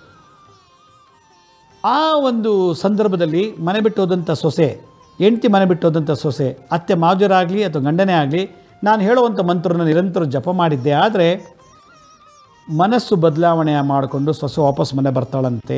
ಆ ಒಂದು ಸಂದರ್ಭದಲ್ಲಿ ಮನೆ ಬಿಟ್ಟು ಹೋದಂಥ ಸೊಸೆ, ಹೆಂಡತಿ ಮನೆ ಬಿಟ್ಟು ಹೋದಂಥ ಸೊಸೆ, ಅತ್ತೆ ಮಾಜರಾಗಲಿ ಅಥವಾ ಗಂಡನೇ ಆಗಲಿ, ನಾನು ಹೇಳುವಂಥ ಮಂತ್ರನ ನಿರಂತರ ಜಪ ಮಾಡಿದ್ದೆ ಆದರೆ ಮನಸ್ಸು ಬದಲಾವಣೆ ಮಾಡಿಕೊಂಡು ಸೊಸೆ ವಾಪಸ್ ಮನೆ ಬರ್ತಾಳಂತೆ.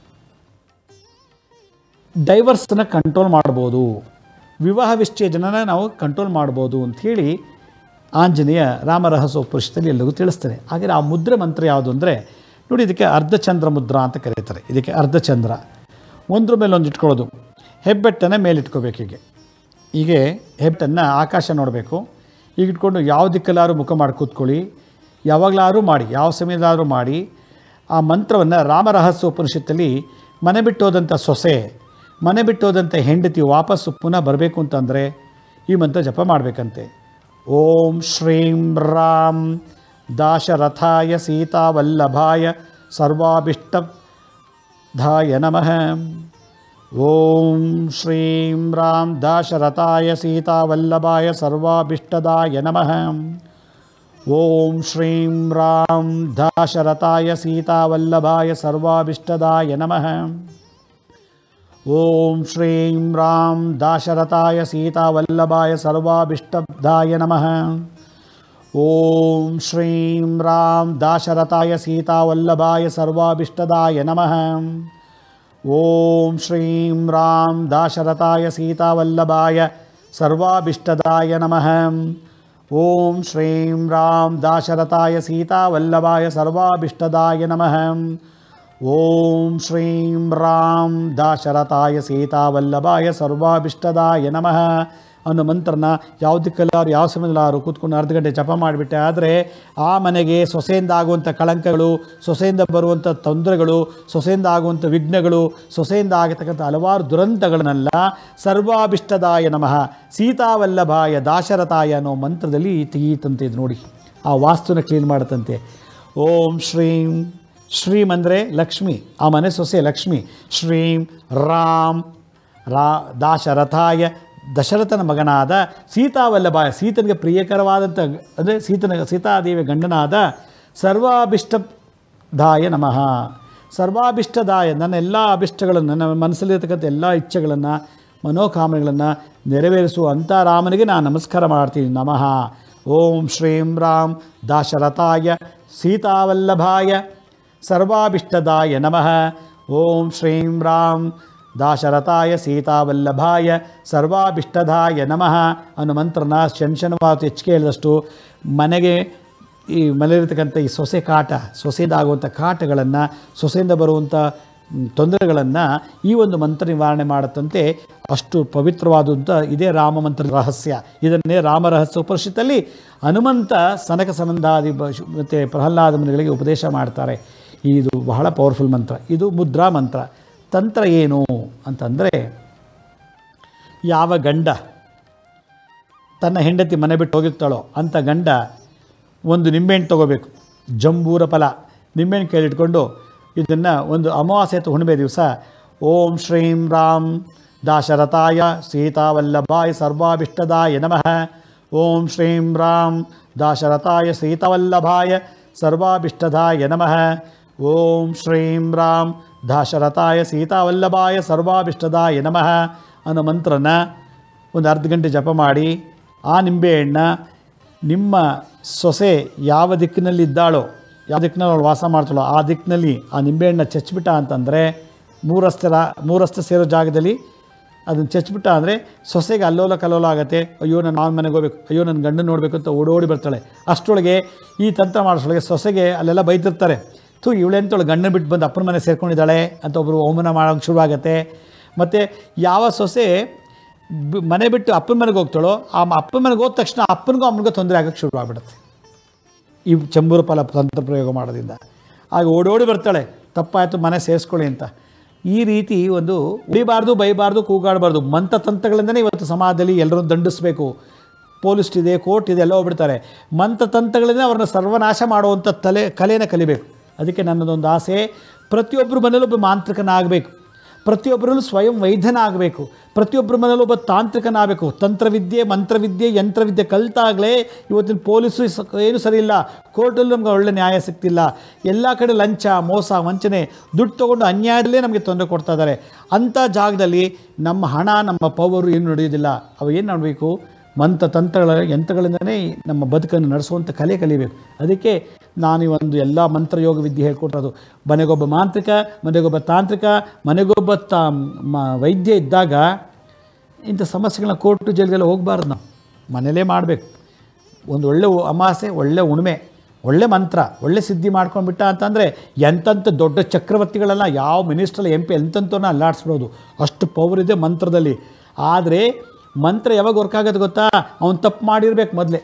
ಡೈವರ್ಸನ್ನ ಕಂಟ್ರೋಲ್ ಮಾಡ್ಬೋದು, ವಿವಾಹ ವಿಚ್ಛೇದನ ನಾವು ಕಂಟ್ರೋಲ್ ಮಾಡ್ಬೋದು ಅಂಥೇಳಿ ಆಂಜನೇಯ ರಾಮ ರಹಸ್ಯ ಉಪನಿಷತ್ತಲ್ಲಿ ಎಲ್ಲರಿಗೂ ತಿಳಿಸ್ತಾರೆ. ಹಾಗೆ ಆ ಮುದ್ರೆ ಮಂತ್ರ ಯಾವುದು ಅಂದರೆ ನೋಡಿ, ಇದಕ್ಕೆ ಅರ್ಧಚಂದ್ರ ಮುದ್ರಾ ಅಂತ ಕರೀತಾರೆ. ಇದಕ್ಕೆ ಅರ್ಧಚಂದ್ರ ಒಂದ್ರ ಮೇಲೆ ಒಂದು ಇಟ್ಕೊಳ್ಳೋದು, ಹೆಬ್ಬೆಟ್ಟನ್ನು ಮೇಲಿಟ್ಕೋಬೇಕು. ಹೀಗೆ ಹೀಗೆ ಹೆಬ್ಬೆಟ್ಟನ್ನು ಆಕಾಶ ನೋಡಬೇಕು. ಈಗ ಇಟ್ಕೊಂಡು ಯಾವ ದಿಕ್ಕಲ್ಲಾದ್ರೂ ಮುಖ ಮಾಡಿ ಕೂತ್ಕೊಳ್ಳಿ, ಯಾವಾಗಲಾದ್ರೂ ಮಾಡಿ, ಯಾವ ಸಮಯದಾದರೂ ಮಾಡಿ. ಆ ಮಂತ್ರವನ್ನು ರಾಮ ರಹಸ್ಯ ಉಪನಿಷತ್ತಲ್ಲಿ ಮನೆ ಬಿಟ್ಟೋದಂಥ ಸೊಸೆ, ಮನೆ ಬಿಟ್ಟೋದಂಥ ಹೆಂಡತಿ ವಾಪಸ್ಸು ಪುನಃ ಬರಬೇಕು ಅಂತಂದರೆ ಈ ಮಂತ್ರ ಜಪ ಮಾಡಬೇಕಂತೆ. ಓಂ ಶ್ರೀಂ ರಾಂ ದಾಶರಥಾಯ ಸೀತಾವಲ್ಲಭಾಯ ಸರ್ವಾಭಿಷ್ಟದಾಯ ನಮಃ. ಓಂ ಶ್ರೀಂ ರಾಂ ದಾಶರಥಾಯ ಸೀತಾವಲ್ಲಭಾಯ ಸರ್ವಾಭಿಷ್ಟದಾಯ ನಮಃ. ಓಂ ಶ್ರೀಂ ರಾಂ ದಾಶರಥಾಯ ಸೀತಾವಲ್ಲಭಾಯ ಸರ್ವಾಭಿಷ್ಟದಾಯ ನಮಃ. ಓಂ ಶ್ರೀಂ ರಾಂ ದಾಶರಥಾಯ ಸೀತಾವಲ್ಲಭಾಯ ಸರ್ವಾಭಿಷ್ಟದಾಯ ನಮಃ. ಓಂ ಶ್ರೀಂ ರಾಂ ದಾಶರಥಾಯ ಸೀತಾವಲ್ಲಭಾಯ ಸರ್ವಾಭಿಷ್ಟದಾಯ ನಮಃ. ಓಂ ಶ್ರೀಂ ರಾಂ ದಾಶರಥಾಯ ಸೀತಾವಲ್ಲಭಾಯ ಸರ್ವಾಭಿಷ್ಟದಾಯ ನಮಃ. ಓಂ ಶ್ರೀಂ ರಾಂ ದಾಶರಥಾಯ ಸೀತಾವಲ್ಲಭಾಯ ಸರ್ವಾಭಿಷ್ಟದಾಯ ನಮಃ. ಓಂ ಶ್ರೀಂ ರಾಂ ದಾಶರಥಾಯ ಸೀತಾವಲ್ಲಭಾಯ ಸರ್ವಾಭಿಷ್ಟದಾಯ ನಮಃ ಅನ್ನೋ ಮಂತ್ರನ ಯಾವುದಕ್ಕೆಲ್ಲಾರು ಯಾವ ಸಮಯದಲ್ಲಾರು ಕೂತ್ಕೊಂಡು ಅರ್ಧ ಗಂಟೆ ಜಪ ಮಾಡಿಬಿಟ್ಟೆ ಆದರೆ ಆ ಮನೆಗೆ ಸೊಸೆಯಿಂದ ಆಗುವಂಥ ಕಳಂಕಗಳು, ಸೊಸೆಯಿಂದ ಬರುವಂಥ ತೊಂದರೆಗಳು, ಸೊಸೆಯಿಂದ ಆಗುವಂಥ ವಿಘ್ನಗಳು, ಸೊಸೆಯಿಂದ ಆಗತಕ್ಕಂಥ ಹಲವಾರು ದುರಂತಗಳನ್ನೆಲ್ಲ ಸರ್ವಾಭಿಷ್ಟದಾಯ ನಮಃ ಸೀತಾವಲ್ಲಭಾಯ ದಾಶರಥಾಯ ಅನ್ನೋ ಮಂತ್ರದಲ್ಲಿ ತೆಗೀತಂತೆ. ಇದು ನೋಡಿ, ಆ ವಾಸ್ತುನ ಕ್ಲೀನ್ ಮಾಡುತ್ತಂತೆ. ಓಂ ಶ್ರೀಂ, ಶ್ರೀಂ ಅಂದರೆ ಲಕ್ಷ್ಮಿ, ಆ ಮನೆ ಸೊಸೆ ಲಕ್ಷ್ಮಿ. ಶ್ರೀಂ ರಾಮ್ ರಾ ದಾಶರಥಾಯ ದಶರಥನ ಮಗನಾದ ಸೀತಾವಲ್ಲಭಾಯ, ಸೀತನಿಗೆ ಪ್ರಿಯಕರವಾದಂಥ ಅಂದರೆ ಸೀತನ ಸೀತಾದೇವಿಯ ಗಂಡನಾದ ಸರ್ವಾಭಿಷ್ಟದಾಯ ನಮಃ. ಸರ್ವಾಭಿಷ್ಟದಾಯ, ನನ್ನ ಎಲ್ಲ ಅಭಿಷ್ಟಗಳನ್ನು, ನನ್ನ ಮನಸ್ಸಲ್ಲಿರ್ತಕ್ಕಂಥ ಎಲ್ಲ ಇಚ್ಛೆಗಳನ್ನು, ಮನೋಕಾಮನೆಗಳನ್ನು ನೆರವೇರಿಸುವ ಅಂಥ ರಾಮನಿಗೆ ನಾನು ನಮಸ್ಕಾರ ಮಾಡ್ತೀನಿ. ನಮಃ. ಓಂ ಶ್ರೀಂ ರಾಮ್ ದಾಶರಥಾಯ ಸೀತಾವಲ್ಲಭಾಯ ಸರ್ವಾಭಿಷ್ಟದಾಯ ನಮಃ. ಓಂ ಶ್ರೀಂ ರಾಮ್ ದಾಶರಥಾಯ ಸೀತಾವಲ್ಲಭಾಯ ಸರ್ವಾಭಿಷ್ಟದಾಯ ನಮಃ ಅನ್ನೋ ಮಂತ್ರನ ಶಂಶನವಾತು ಹೆಚ್ಚಿಗೆ ಹೇಳಿದಷ್ಟು ಮನೆಗೆ ಈ ಮನೆಯಲ್ಲಿರ್ತಕ್ಕಂಥ ಈ ಸೊಸೆ ಕಾಟ, ಸೊಸೆಯಿಂದ ಆಗುವಂಥ ಕಾಟಗಳನ್ನು, ಸೊಸೆಯಿಂದ ಬರುವಂಥ ತೊಂದರೆಗಳನ್ನು ಈ ಒಂದು ಮಂತ್ರ ನಿವಾರಣೆ ಮಾಡುತ್ತಂತೆ. ಅಷ್ಟು ಪವಿತ್ರವಾದಂಥ ಇದೇ ರಾಮ ಮಂತ್ರ ರಹಸ್ಯ. ಇದನ್ನೇ ರಾಮ ರಹಸ್ಯ ಉಪನಿಷತ್ತಲ್ಲಿ ಹನುಮಂತ ಸನಕ ಸನಂದಾದಿ ಮತ್ತು ಪ್ರಹ್ಲಾದ ಮುನಿಗಳಿಗೆ ಉಪದೇಶ ಮಾಡ್ತಾರೆ. ಇದು ಬಹಳ ಪವರ್ಫುಲ್ ಮಂತ್ರ. ಇದು ಮುದ್ರಾ ಮಂತ್ರ. ತಂತ್ರ ಏನು ಅಂತಂದರೆ, ಯಾವ ಗಂಡ ತನ್ನ ಹೆಂಡತಿ ಮನೆ ಬಿಟ್ಟು ಹೋಗಿರ್ತಾಳೋ ಅಂಥ ಗಂಡ ಒಂದು ನಿಂಬೆಹಣ್ಣು ತೊಗೋಬೇಕು, ಜಂಬೂರ ಫಲ ನಿಂಬೆಹಣ್ಣು ಕೈಲಿಟ್ಕೊಂಡು ಇದನ್ನು ಒಂದು ಅಮಾವಾಸ್ಯೆ ಅಥವಾ ಹುಣ್ಣಿಮೆ ದಿವಸ ಓಂ ಶ್ರೀಂ ರಾಮ್ ದಾಶರಥಾಯ ಸೀತಾವಲ್ಲಭಾಯ ಸರ್ವಾಭಿಷ್ಟದಾಯ ನಮಃ. ಓಂ ಶ್ರೀಂ ರಾಮ್ ದಾಶರಥಾಯ ಸೀತಾವಲ್ಲಭಾಯ ಸರ್ವಾಭಿಷ್ಟದಾಯ ನಮಃ. ಓಂ ಶ್ರೀಂ ರಾಮ್ ದಾಶರಥಾಯ ಸೀತಾವಲ್ಲಭಾಯ ಸರ್ವಾಭಿಷ್ಟದಾಯ ನಮಃ ಅನ್ನೋ ಮಂತ್ರನ ಒಂದು ಅರ್ಧ ಗಂಟೆ ಜಪ ಮಾಡಿ ಆ ನಿಂಬೆಹಣ್ಣ ನಿಮ್ಮ ಸೊಸೆ ಯಾವ ದಿಕ್ಕಿನಲ್ಲಿ ಇದ್ದಾಳೋ, ಯಾವ ದಿಕ್ಕಿನಲ್ಲಿ ಅವಳು ವಾಸ ಮಾಡ್ತಾಳೋ ಆ ದಿಕ್ಕಿನಲ್ಲಿ ಆ ನಿಂಬೆಹಣ್ಣ ಚಚ್ಚಿಬಿಟ್ಟ ಅಂತಂದರೆ ಮೂರಸ್ತೆ ರಾ ಮೂರಸ್ತೆ ಸೇರೋ ಜಾಗದಲ್ಲಿ ಅದನ್ನು ಚಚ್ಚಿಬಿಟ್ಟ ಅಂದರೆ ಸೊಸೆಗೆ ಅಲ್ಲೋಲ ಕಲ್ಲೋಲ ಆಗುತ್ತೆ. ಅಯ್ಯೋ ನಾನು ಅವನ ಮನೆಗೆ ಹೋಗ್ಬೇಕು, ಅಯ್ಯೋ ನನ್ನ ಗಂಡನ ನೋಡಬೇಕು ಅಂತ ಓಡೋಡಿ ಬರ್ತಾಳೆ. ಅಷ್ಟರೊಳಗೆ ಈ ತಂತ್ರ ಮಾಡಿಸೊಳಗೆ ಸೊಸೆಗೆ ಅಲ್ಲೆಲ್ಲ ಬೈತಿರ್ತಾರೆ, ಥೂ ಇವಳೆಂತೊಳಗೆ ಗಂಡನ ಬಿಟ್ಟು ಬಂದು ಅಪ್ಪನ ಮನೆ ಸೇರ್ಕೊಂಡಿದ್ದಾಳೆ ಅಂತ ಒಬ್ಬರು ಅವಮಾನ ಮಾಡೋಕ್ಕೆ ಶುರುವಾಗುತ್ತೆ. ಮತ್ತು ಯಾವ ಸೊಸೆ ಮನೆ ಬಿಟ್ಟು ಅಪ್ಪನ ಮನೆಗೆ ಹೋಗ್ತಾಳೋ ಆ ಅಪ್ಪನ ಮನೆಗೆ ಹೋದ ತಕ್ಷಣ ಅಪ್ಪನಿಗೂ ಅಮ್ಮನಿಗೂ ತೊಂದರೆ ಆಗೋಕ್ಕೆ ಶುರುವಾಗ್ಬಿಡುತ್ತೆ ಈ ಚಂಬೂರ ಫಲ ತಂತ್ರ ಪ್ರಯೋಗ ಮಾಡೋದ್ರಿಂದ. ಆಗ ಓಡೋಡಿ ಬರ್ತಾಳೆ, ತಪ್ಪಾಯಿತು ಮನೆ ಸೇರಿಸ್ಕೊಳ್ಳಿ ಅಂತ. ಈ ರೀತಿ ಒಂದು ಉಳಿಬಾರ್ದು, ಬೈಬಾರ್ದು, ಕೂಗಾಡಬಾರ್ದು ಮಂತ್ರತಂತ್ರಗಳಿಂದಲೇ ಇವತ್ತು ಸಮಾಜದಲ್ಲಿ ಎಲ್ಲರೂ ದಂಡಿಸಬೇಕು. ಪೊಲೀಸ್ ಇದೆ, ಕೋರ್ಟ್ ಇದೆ, ಎಲ್ಲ ಹೋಗ್ಬಿಡ್ತಾರೆ. ಮಂತ್ರತಂತ್ರಗಳಿಂದ ಅವ್ರನ್ನ ಸರ್ವನಾಶ ಮಾಡುವಂಥ ತಲೆ ಕಲೆಯನ್ನು ಕಲಿಬೇಕು. ಅದಕ್ಕೆ ನನ್ನದೊಂದು ಆಸೆ, ಪ್ರತಿಯೊಬ್ಬರ ಮನೇಲೂ ಒಬ್ಬ ಮಾಂತ್ರಿಕನಾಗಬೇಕು, ಪ್ರತಿಯೊಬ್ಬರಲ್ಲೂ ಸ್ವಯಂ ವೈದ್ಯನಾಗಬೇಕು, ಪ್ರತಿಯೊಬ್ಬರ ಮನೇಲೂ ಒಬ್ಬ ತಾಂತ್ರಿಕನಾಗಬೇಕು. ತಂತ್ರವಿದ್ಯೆ, ಮಂತ್ರವಿದ್ಯೆ, ಯಂತ್ರವಿದ್ಯೆ ಕಲಿತಾಗಲೇ ಇವತ್ತಿನ ಪೊಲೀಸು ಏನು ಸರಿ ಇಲ್ಲ, ಕೋರ್ಟಲ್ಲೂ ನಮ್ಗೆ ಒಳ್ಳೆ ನ್ಯಾಯ ಸಿಗ್ತಿಲ್ಲ. ಎಲ್ಲ ಕಡೆ ಲಂಚ, ಮೋಸ, ವಂಚನೆ, ದುಡ್ಡು ತೊಗೊಂಡು ಅನ್ಯಾಯದಲ್ಲೇ ನಮಗೆ ತೊಂದರೆ ಕೊಡ್ತಾ ಇದ್ದಾರೆ. ಅಂಥ ಜಾಗದಲ್ಲಿ ನಮ್ಮ ಹಣ, ನಮ್ಮ ಪವರು ಏನು ನಡೆಯೋದಿಲ್ಲ. ಅವು ಏನು ಮಾಡಬೇಕು? ಮಂತ್ರ ತಂತ್ರಗಳ ಯಂತ್ರಗಳಿಂದನೇ ನಮ್ಮ ಬದುಕನ್ನು ನಡೆಸುವಂಥ ಕಲೆ ಕಲಿಬೇಕು. ಅದಕ್ಕೆ ನಾನು ಈ ಒಂದು ಎಲ್ಲ ಮಂತ್ರಯೋಗ ವಿದ್ಯೆ ಹೇಳ್ಕೊಟ್ಟಿರೋದು. ಮನೆಗೊಬ್ಬ ಮಾಂತ್ರಿಕ, ಮನೆಗೊಬ್ಬ ತಾಂತ್ರಿಕ, ಮನೆಗೊಬ್ಬ ತಾ ವೈದ್ಯ ಇದ್ದಾಗ ಇಂಥ ಸಮಸ್ಯೆಗಳನ್ನ ಕೋರ್ಟು ಜೈಲಿಗೆಲ್ಲ ಹೋಗಬಾರ್ದು. ನಾವು ಮನೇಲೇ ಮಾಡಬೇಕು. ಒಂದು ಒಳ್ಳೆ ಅಮಾಸೆ, ಒಳ್ಳೆ ಉಣ್ಮೆ, ಒಳ್ಳೆ ಮಂತ್ರ, ಒಳ್ಳೆ ಸಿದ್ಧಿ ಮಾಡ್ಕೊಂಡ್ಬಿಟ್ಟ ಅಂತಂದರೆ ಎಂಥಂಥ ದೊಡ್ಡ ಚಕ್ರವರ್ತಿಗಳೆಲ್ಲ, ಯಾವ ಮಿನಿಸ್ಟ್ರಲ್ಲಿ ಎಂ ಪಿ ಎಂಥಂಥವ್ರನ್ನ ಅಲ್ಲಾಡಿಸ್ಬಿಡೋದು. ಅಷ್ಟು ಪವರ್ ಇದೆ ಮಂತ್ರದಲ್ಲಿ. ಆದರೆ ಮಂತ್ರ ಯಾವಾಗ ವರ್ಕ್ ಆಗೋದು ಗೊತ್ತಾ? ಅವ್ನು ತಪ್ಪು ಮಾಡಿರ್ಬೇಕು ಮೊದಲೇ.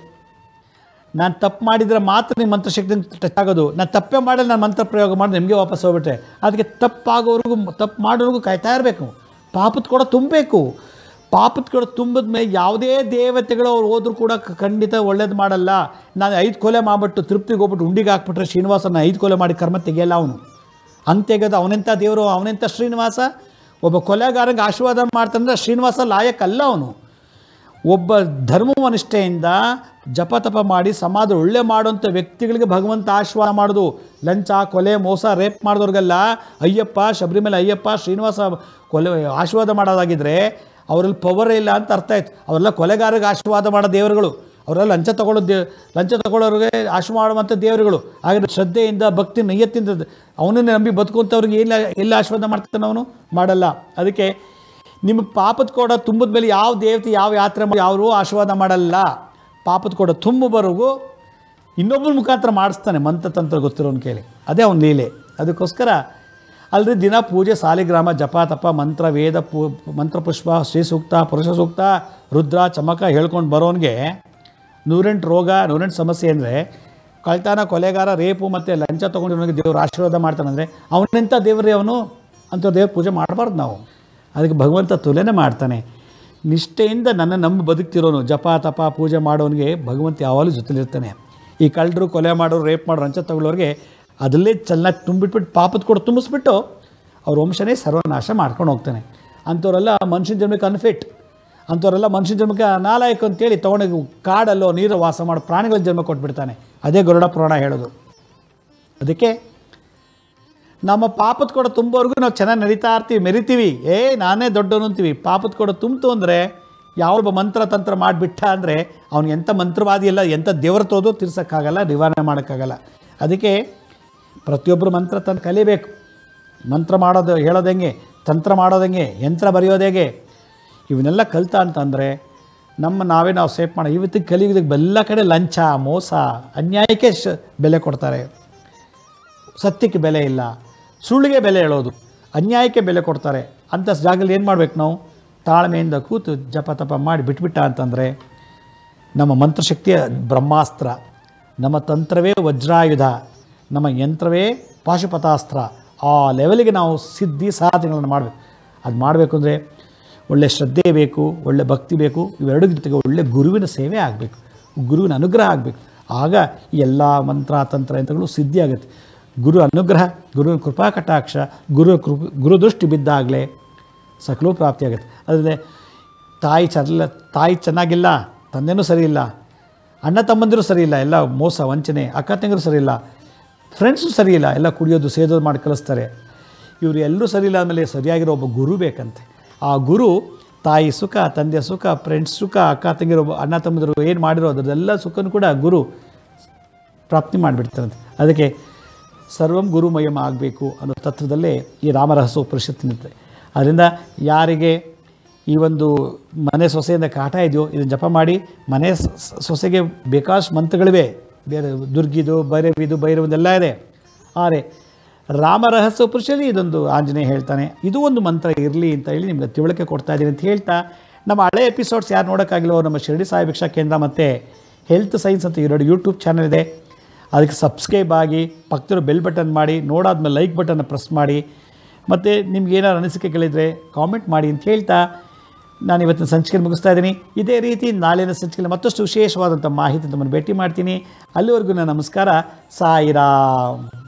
ನಾನು ತಪ್ಪು ಮಾಡಿದರೆ ಮಾತ್ರ ನಿಮ್ಮ ಮಂತ್ರಶಕ್ತಿ ಟಚ್ ಆಗೋದು. ನಾನು ತಪ್ಪೇ ಮಾಡಲಿ, ನಾನು ಮಂತ್ರ ಪ್ರಯೋಗ ಮಾಡಿ ನಿಮಗೆ ವಾಪಸ್ ಹೋಗ್ಬಿಟ್ರೆ ಅದಕ್ಕೆ ತಪ್ಪಾಗೋವರೆಗೂ, ತಪ್ಪು ಮಾಡೋವರೆಗೂ ಕಾಯ್ತಾ ಇರಬೇಕು. ಪಾಪದ ಕೂಡ ತುಂಬಬೇಕು. ಪಾಪದ ಕೂಡ ತುಂಬಿದ ಮೇಲೆ ಯಾವುದೇ ದೇವತೆಗಳು ಅವ್ರು ಹೋದ್ರೂ ಕೂಡ ಖಂಡಿತ ಒಳ್ಳೇದು ಮಾಡಲ್ಲ. ನಾನು ಐದು ಕೊಲೆ ಮಾಡಿಬಿಟ್ಟು ತೃಪ್ತಿಗೆ ಹೋಗ್ಬಿಟ್ಟು ಉಂಡಿಗೆ ಹಾಕ್ಬಿಟ್ರೆ ಶ್ರೀನಿವಾಸನ ಐದು ಕೊಲೆ ಮಾಡಿ ಕರ್ಮ ತೆಗೆಯಲ್ಲ ಅವನು. ಹಂಗೆ ತೆಗೆದು ಅವನೆಂಥ ದೇವರು, ಅವನೆಂಥ ಶ್ರೀನಿವಾಸ. ಒಬ್ಬ ಕೊಲೆಗಾರಂಗೆ ಆಶೀರ್ವಾದ ಮಾಡ್ತಾನಂದ್ರೆ ಶ್ರೀನಿವಾಸ ಲಾಯಕ್ಕಲ್ಲ ಅವನು. ಒಬ್ಬ ಧರ್ಮವನಿಷ್ಠೆಯಿಂದ ಜಪ ತಪ ಮಾಡಿ ಸಮಾಜ ಒಳ್ಳೆ ಮಾಡುವಂಥ ವ್ಯಕ್ತಿಗಳಿಗೆ ಭಗವಂತ ಆಶೀರ್ವಾದ ಮಾಡೋದು. ಲಂಚ, ಕೊಲೆ, ಮೋಸ, ರೇಪ್ ಮಾಡಿದವ್ರಿಗೆಲ್ಲ ಅಯ್ಯಪ್ಪ, ಶಬರಿಮಲೆ ಅಯ್ಯಪ್ಪ, ಶ್ರೀನಿವಾಸ ಕೊಲೆ ಆಶೀರ್ವಾದ ಮಾಡೋದಾಗಿದ್ದರೆ ಅವರಲ್ಲಿ ಪವರೇ ಇಲ್ಲ ಅಂತ ಅರ್ಥ ಆಯ್ತು. ಅವರೆಲ್ಲ ಕೊಲೆಗಾರರಿಗೆ ಆಶೀರ್ವಾದ ಮಾಡೋ ದೇವರುಗಳು, ಅವರೆಲ್ಲ ಲಂಚ ತಗೊಳ್ಳೋ ದೇವ್ ಲಂಚ ತಗೊಳ್ಳೋರಿಗೆ ಆಶೀರ್ವಾದ ಮಾಡುವಂಥ ದೇವರುಗಳು. ಹಾಗೆ ಶ್ರದ್ಧೆಯಿಂದ, ಭಕ್ತಿ, ನೈಯತ್ತಿಂದ ಅವನನ್ನೇ ನಂಬಿ ಬದುಕುವಂಥವ್ರಿಗೆ ಎಲ್ಲ ಎಲ್ಲ ಆಶೀರ್ವಾದ ಮಾಡ್ತಾನೆ ಅವನು? ಮಾಡಲ್ಲ. ಅದಕ್ಕೆ ನಿಮ್ಮ ಪಾಪದ ಕೋಡ ತುಂಬಿದ ಮೇಲೆ ಯಾವ ದೇವತೆ, ಯಾವ ಯಾತ್ರೆ ಯಾರೂ ಆಶೀರ್ವಾದ ಮಾಡಲ್ಲ. ಪಾಪದ ಕೋಡ ತುಂಬುವರೆಗೂ ಇನ್ನೊಬ್ಬರ ಮುಖಾಂತರ ಮಾಡಿಸ್ತಾನೆ, ಮಂತ್ರತಂತ್ರ ಗೊತ್ತಿರೋನು ಕೇಳಿ. ಅದೇ ಅವನ ಲೀಲೆ. ಅದಕ್ಕೋಸ್ಕರ ಅಲ್ಲದೆ ದಿನ ಪೂಜೆ, ಸಾಲಿಗ್ರಾಮ, ಜಪ ತಪ, ಮಂತ್ರ, ವೇದ, ಪೂ ಮಂತ್ರಪುಷ್ಪ, ಶ್ರೀ ಸೂಕ್ತ, ಪುರುಷ ಸೂಕ್ತ, ರುದ್ರ, ಚಮಕ ಹೇಳ್ಕೊಂಡು ಬರೋನಿಗೆ ನೂರೆಂಟು ರೋಗ, ನೂರೆಂಟು ಸಮಸ್ಯೆ ಅಂದರೆ ಕಳ್ತನ, ಕೊಲೆಗಾರ, ರೇಪು ಮತ್ತು ಲಂಚ ತೊಗೊಂಡಿರೋನಿಗೆ ದೇವರು ಆಶೀರ್ವಾದ ಮಾಡ್ತಾನಂದರೆ ಅವನೆಂಥ ದೇವರೇ ಅವನು? ಅಂಥ ದೇವ್ರ ಪೂಜೆ ಮಾಡಬಾರ್ದು ನಾವು. ಅದಕ್ಕೆ ಭಗವಂತ ತುಲನೆ ಮಾಡ್ತಾನೆ. ನಿಷ್ಠೆಯಿಂದ ನನ್ನ ನಂಬಿ ಬದುಕ್ತಿರೋನು, ಜಪ ತಪ ಪೂಜೆ ಮಾಡೋನಿಗೆ ಭಗವಂತ ಯಾವಾಗಲೂ ಜೊತೆಲಿರ್ತಾನೆ. ಈ ಕಳ್ಳರು, ಕೊಲೆ ಮಾಡೋರು, ರೇಪ್ ಮಾಡೋರು, ಲಂಚ ತಗೊಳ್ಳೋರಿಗೆ ಅದರಲ್ಲೇ ಚೆನ್ನಾಗಿ ತುಂಬಿಟ್ಬಿಟ್ಟು ಪಾಪದ ಕೂಡ ತುಂಬಿಸ್ಬಿಟ್ಟು ಅವ್ರ ವಂಶನೇ ಸರ್ವನಾಶ ಮಾಡ್ಕೊಂಡು ಹೋಗ್ತಾನೆ. ಅಂಥವರೆಲ್ಲ ಮನುಷ್ಯನ ಜನ್ಮಕ್ಕೆ ಅನ್ಫಿಟ್, ಅಂಥವರೆಲ್ಲ ಮನುಷ್ಯನ ಜನ್ಮಕ್ಕೆ ಅನಾಲಾಯಕ ಅಂತೇಳಿ ತೊಗೊಂಡು ಕಾಡಲ್ಲೋ ನೀರು ವಾಸ ಮಾಡೋ ಪ್ರಾಣಿಗಳ ಜನ್ಮ ಕೊಟ್ಬಿಡ್ತಾನೆ. ಅದೇ ಗರುಡ ಪುರಾಣ ಹೇಳೋದು. ಅದಕ್ಕೆ ನಮ್ಮ ಪಾಪದ ಕೂಡ ತುಂಬೋವರೆಗೂ ನಾವು ಚೆನ್ನಾಗಿ ನಡೀತಾ ಇರ್ತೀವಿ, ಮೆರಿತೀವಿ, ಏ ನಾನೇ ದೊಡ್ಡವನು ಅಂತೀವಿ. ಪಾಪದ ಕೂಡ ತುಂಬಿತು ಅಂದರೆ ಯಾವೊಬ್ಬ ಮಂತ್ರ ತಂತ್ರ ಮಾಡಿಬಿಟ್ಟ ಅಂದರೆ ಅವ್ನು ಎಂಥ ಮಂತ್ರವಾದಿ ಎಲ್ಲ, ಎಂಥ ದೇವರ ತೋದು ತಿರ್ಸೋಕ್ಕಾಗಲ್ಲ, ನಿವಾರಣೆ ಮಾಡೋಕ್ಕಾಗಲ್ಲ. ಅದಕ್ಕೆ ಪ್ರತಿಯೊಬ್ಬರು ಮಂತ್ರ ತಂತ್ರ ಕಲಿಬೇಕು. ಮಂತ್ರ ಮಾಡೋದು ಹೇಳೋದು ಹೆಂಗೆ, ತಂತ್ರ ಮಾಡೋದು ಹೆಂಗೆ, ಯಂತ್ರ ಬರೆಯೋದು ಹೇಗೆ, ಇವನ್ನೆಲ್ಲ ಕಲಿತಾ ಅಂತಂದರೆ ನಮ್ಮ ನಾವೇ ನಾವು ಸೇಫ್ ಮಾಡೋ. ಇವತ್ತಿಗೆ ಕಲಿಯೋದಕ್ಕೆ ಎಲ್ಲ ಕಡೆ ಲಂಚ, ಮೋಸ, ಅನ್ಯಾಯಕ್ಕೆ ಶ ಬೆಲೆ ಕೊಡ್ತಾರೆ. ಸತ್ಯಕ್ಕೆ ಬೆಲೆ ಇಲ್ಲ, ಸುಳ್ಳಿಗೆ ಬೆಲೆ ಹೇಳೋದು, ಅನ್ಯಾಯಕ್ಕೆ ಬೆಲೆ ಕೊಡ್ತಾರೆ. ಅಂಥ ಜಾಗದಲ್ಲಿ ಏನು ಮಾಡಬೇಕು ನಾವು? ತಾಳ್ಮೆಯಿಂದ ಕೂತು ಜಪ ತಪ ಮಾಡಿ ಬಿಟ್ಬಿಟ್ಟ ಅಂತಂದರೆ ನಮ್ಮ ಮಂತ್ರಶಕ್ತಿಯ ಬ್ರಹ್ಮಾಸ್ತ್ರ, ನಮ್ಮ ತಂತ್ರವೇ ವಜ್ರಾಯುಧ, ನಮ್ಮ ಯಂತ್ರವೇ ಪಾಶುಪತಾಸ್ತ್ರ. ಆ ಲೆವೆಲಿಗೆ ನಾವು ಸಿದ್ಧಿ ಸಾಧನೆಗಳನ್ನು ಮಾಡಬೇಕು. ಅದು ಮಾಡಬೇಕು ಅಂದರೆ ಒಳ್ಳೆಯ ಶ್ರದ್ಧೆ ಬೇಕು, ಒಳ್ಳೆ ಭಕ್ತಿ ಬೇಕು. ಇವೆರಡು ಜೊತೆಗೆ ಒಳ್ಳೆ ಗುರುವಿನ ಸೇವೆ ಆಗಬೇಕು, ಗುರುವಿನ ಅನುಗ್ರಹ ಆಗಬೇಕು. ಆಗ ಎಲ್ಲ ಮಂತ್ರ ತಂತ್ರ ಯಂತ್ರಗಳು ಸಿದ್ಧಿ ಆಗುತ್ತೆ. ಗುರು ಅನುಗ್ರಹ, ಗುರುವಿನ ಕೃಪಾ ಕಟಾಕ್ಷ, ಗುರು ಕೃಪ ಗುರುದೃಷ್ಟಿ ಬಿದ್ದಾಗಲೇ ಸಕಲೂ ಪ್ರಾಪ್ತಿಯಾಗುತ್ತೆ. ಅದರಿಂದ ತಾಯಿ ಚಲ್ಲ ತಾಯಿ ಚೆನ್ನಾಗಿಲ್ಲ, ತಂದೆನೂ ಸರಿ ಇಲ್ಲ, ಅಣ್ಣ ತಮ್ಮಂದಿರು ಸರಿ ಇಲ್ಲ, ಎಲ್ಲ ಮೋಸ ವಂಚನೆ, ಅಕ್ಕ ತಂಗಿರು ಸರಿ ಇಲ್ಲ, ಫ್ರೆಂಡ್ಸು ಸರಿ ಇಲ್ಲ, ಎಲ್ಲ ಕುಡಿಯೋದು ಸೇದೋದು ಮಾಡಿ ಕಳಿಸ್ತಾರೆ. ಇವರು ಎಲ್ಲರೂ ಸರಿ ಇಲ್ಲ ಆದಮೇಲೆ ಸರಿಯಾಗಿರೋ ಒಬ್ಬ ಗುರು ಬೇಕಂತೆ. ಆ ಗುರು ತಾಯಿ ಸುಖ, ತಂದೆ ಸುಖ, ಫ್ರೆಂಡ್ಸ್ ಸುಖ, ಅಕ್ಕ ತಂಗಿರೋ, ಅಣ್ಣ ತಮ್ಮಂದಿರು ಏನು ಮಾಡಿರೋ ಅದರದೆಲ್ಲ ಸುಖನೂ ಕೂಡ ಗುರು ಪ್ರಾಪ್ತಿ ಮಾಡಿಬಿಡ್ತಾರಂತೆ. ಅದಕ್ಕೆ ಸರ್ವಂ ಗುರುಮಯಂ ಆಗಬೇಕು ಅನ್ನೋ ತತ್ವದಲ್ಲೇ ಈ ರಾಮ ರಹಸ್ಯ ಉಪನಿಷತ್ ನಿಂತಿದೆ. ಅದರಿಂದ ಯಾರಿಗೆ ಈ ಒಂದು ಮನೆ ಸೊಸೆಯಿಂದ ಕಾಟ ಇದೆಯೋ ಇದನ್ನು ಜಪ ಮಾಡಿ. ಮನೆ ಸೊಸೆಗೆ ಬೇಕಾದಷ್ಟು ಮಂತ್ರಗಳಿವೆ, ಬೇರೆ ದುರ್ಗಿದು, ಭೈರವಿದು, ಭೈರವದೆಲ್ಲ ಇದೆ. ಆದರೆ ರಾಮ ರಹಸ್ಯ ಉಪನಿಷತ್ತಲ್ಲಿ ಇದೊಂದು ಆಂಜನೇಯ ಹೇಳ್ತಾನೆ, ಇದು ಒಂದು ಮಂತ್ರ ಇರಲಿ ಅಂತ ಹೇಳಿ ನಿಮಗೆ ತಿಳುವಳಿಕೆ ಕೊಡ್ತಾ ಇದ್ದೀನಿ ಅಂತ ಹೇಳ್ತಾ, ನಮ್ಮ ಹಳೆ ಎಪಿಸೋಡ್ಸ್ ಯಾರು ನೋಡೋಕ್ಕಾಗಿಲ್ವೋ ನಮ್ಮ ಶಿರ್ಡಿ ಸಾಯಿ ಭಿಕ್ಷಾ ಕೇಂದ್ರ ಮತ್ತು ಹೆಲ್ತ್ ಸೈನ್ಸ್ ಅಂತ ಎರಡು ಯೂಟ್ಯೂಬ್ ಚಾನಲ್ ಇದೆ. ಅದಕ್ಕೆ ಸಬ್ಸ್ಕ್ರೈಬ್ ಆಗಿ, ಪಕ್ಕದ ಬೆಲ್ ಬಟನ್ ಮಾಡಿ, ನೋಡಾದ್ಮೇಲೆ ಲೈಕ್ ಬಟನ್ನ ಪ್ರೆಸ್ ಮಾಡಿ, ಮತ್ತು ನಿಮ್ಗೆ ಏನಾದ್ರು ಅನಿಸಿಕೆಗಳಿದ್ರೆ ಕಾಮೆಂಟ್ ಮಾಡಿ ಅಂತ ಹೇಳ್ತಾ, ನಾನು ಇವತ್ತಿನ ಸಂಚಿಕೆ ಮುಗಿಸ್ತಾ ಇದ್ದೀನಿ. ಇದೇ ರೀತಿ ನಾಳಿನ ಸಂಚಿಕೆಯಲ್ಲಿ ಮತ್ತಷ್ಟು ವಿಶೇಷವಾದಂಥ ಮಾಹಿತಿ ತಮ್ಮನ್ನು ಭೇಟಿ ಮಾಡ್ತೀನಿ. ಅಲ್ಲಿವರೆಗೂ ನನ್ನ ನಮಸ್ಕಾರ. ಸಾಯಿರಾಮ್.